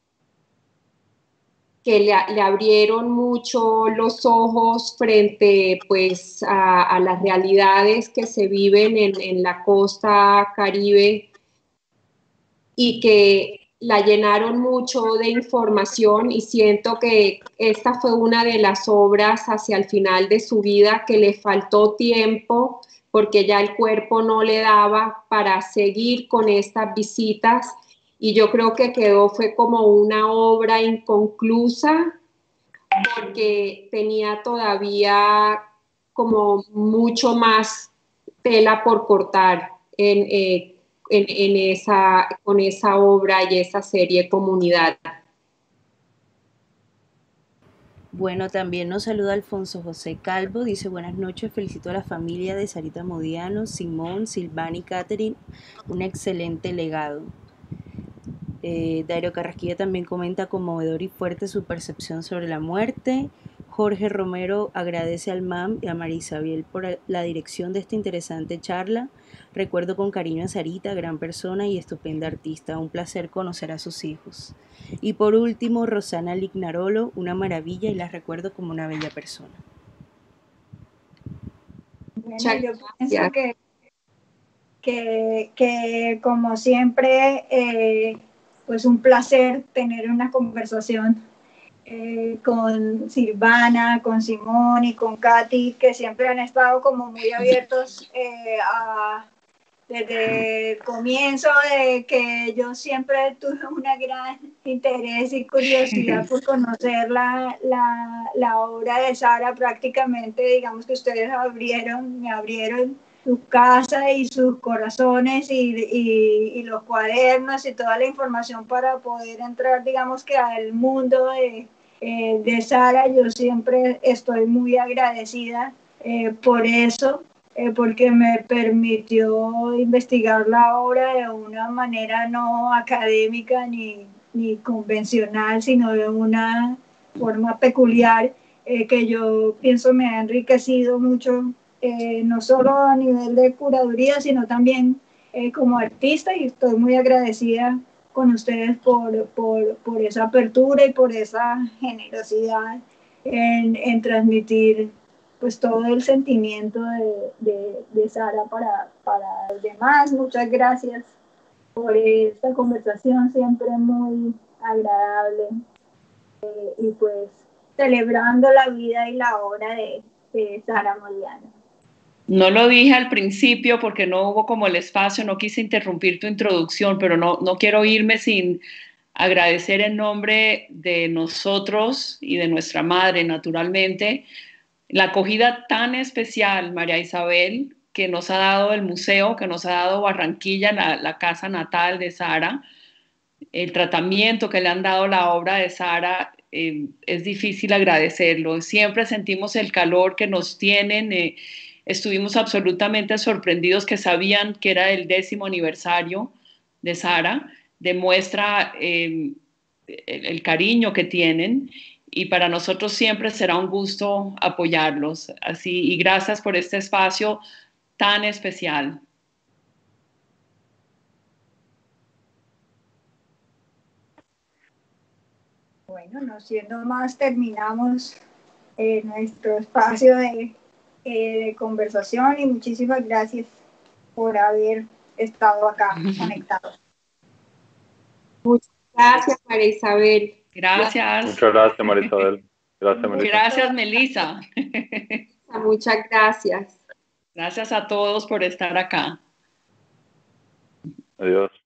que le abrieron mucho los ojos frente pues a las realidades que se viven en la costa Caribe, y que la llenaron mucho de información, y siento que esta fue una de las obras hacia el final de su vida que le faltó tiempo porque ya el cuerpo no le daba para seguir con estas visitas, y yo creo que fue como una obra inconclusa porque tenía todavía como mucho más tela por cortar con esa obra y esa serie Comunidad. Bueno, también nos saluda Alfonso José Calvo, dice: buenas noches, felicito a la familia de Sarita Modiano, Simón, Silvana y Catherine, un excelente legado. Dairo Carrasquilla también comenta conmovedor y fuerte su percepción sobre la muerte. Jorge Romero agradece al MAM y a María Isabel por la dirección de esta interesante charla. Recuerdo con cariño a Sarita, gran persona y estupenda artista. Un placer conocer a sus hijos. Y por último, Rosana Lignarolo, una maravilla y la recuerdo como una bella persona. Bueno, yo pienso que como siempre, pues un placer tener una conversación con Silvana, con Simón y con Katy, que siempre han estado como muy abiertos desde el comienzo, de que yo siempre tuve un gran interés y curiosidad por conocer la obra de Sara. Prácticamente, digamos que ustedes me abrieron su casa y sus corazones y los cuadernos y toda la información para poder entrar, digamos que al mundo de Sara. Yo siempre estoy muy agradecida por eso, porque me permitió investigar la obra de una manera no académica ni convencional, sino de una forma peculiar, que yo pienso me ha enriquecido mucho, no solo a nivel de curaduría, sino también como artista, y estoy muy agradecida con ustedes por esa apertura y por esa generosidad en transmitir pues todo el sentimiento de Sara para los demás. Muchas gracias por esta conversación siempre muy agradable, y pues celebrando la vida y la obra de Sara Modiano. No lo dije al principio porque no hubo como el espacio, no quise interrumpir tu introducción, pero no quiero irme sin agradecer en nombre de nosotros y de nuestra madre, naturalmente, la acogida tan especial, María Isabel, que nos ha dado el museo, que nos ha dado Barranquilla, la casa natal de Sara, el tratamiento que le han dado la obra de Sara. Es difícil agradecerlo. Siempre sentimos el calor que nos tienen. Estuvimos absolutamente sorprendidos, que sabían que era el 10º aniversario de Sara. Demuestra el cariño que tienen, y para nosotros siempre será un gusto apoyarlos. Así, y gracias por este espacio tan especial. Bueno, no siendo más, terminamos nuestro espacio de conversación, y muchísimas gracias por haber estado acá conectados. Muchas gracias, María Isabel. Gracias. Muchas gracias, María Isabel. Gracias, Melissa. Gracias, Melissa. Muchas gracias. Gracias a todos por estar acá. Adiós.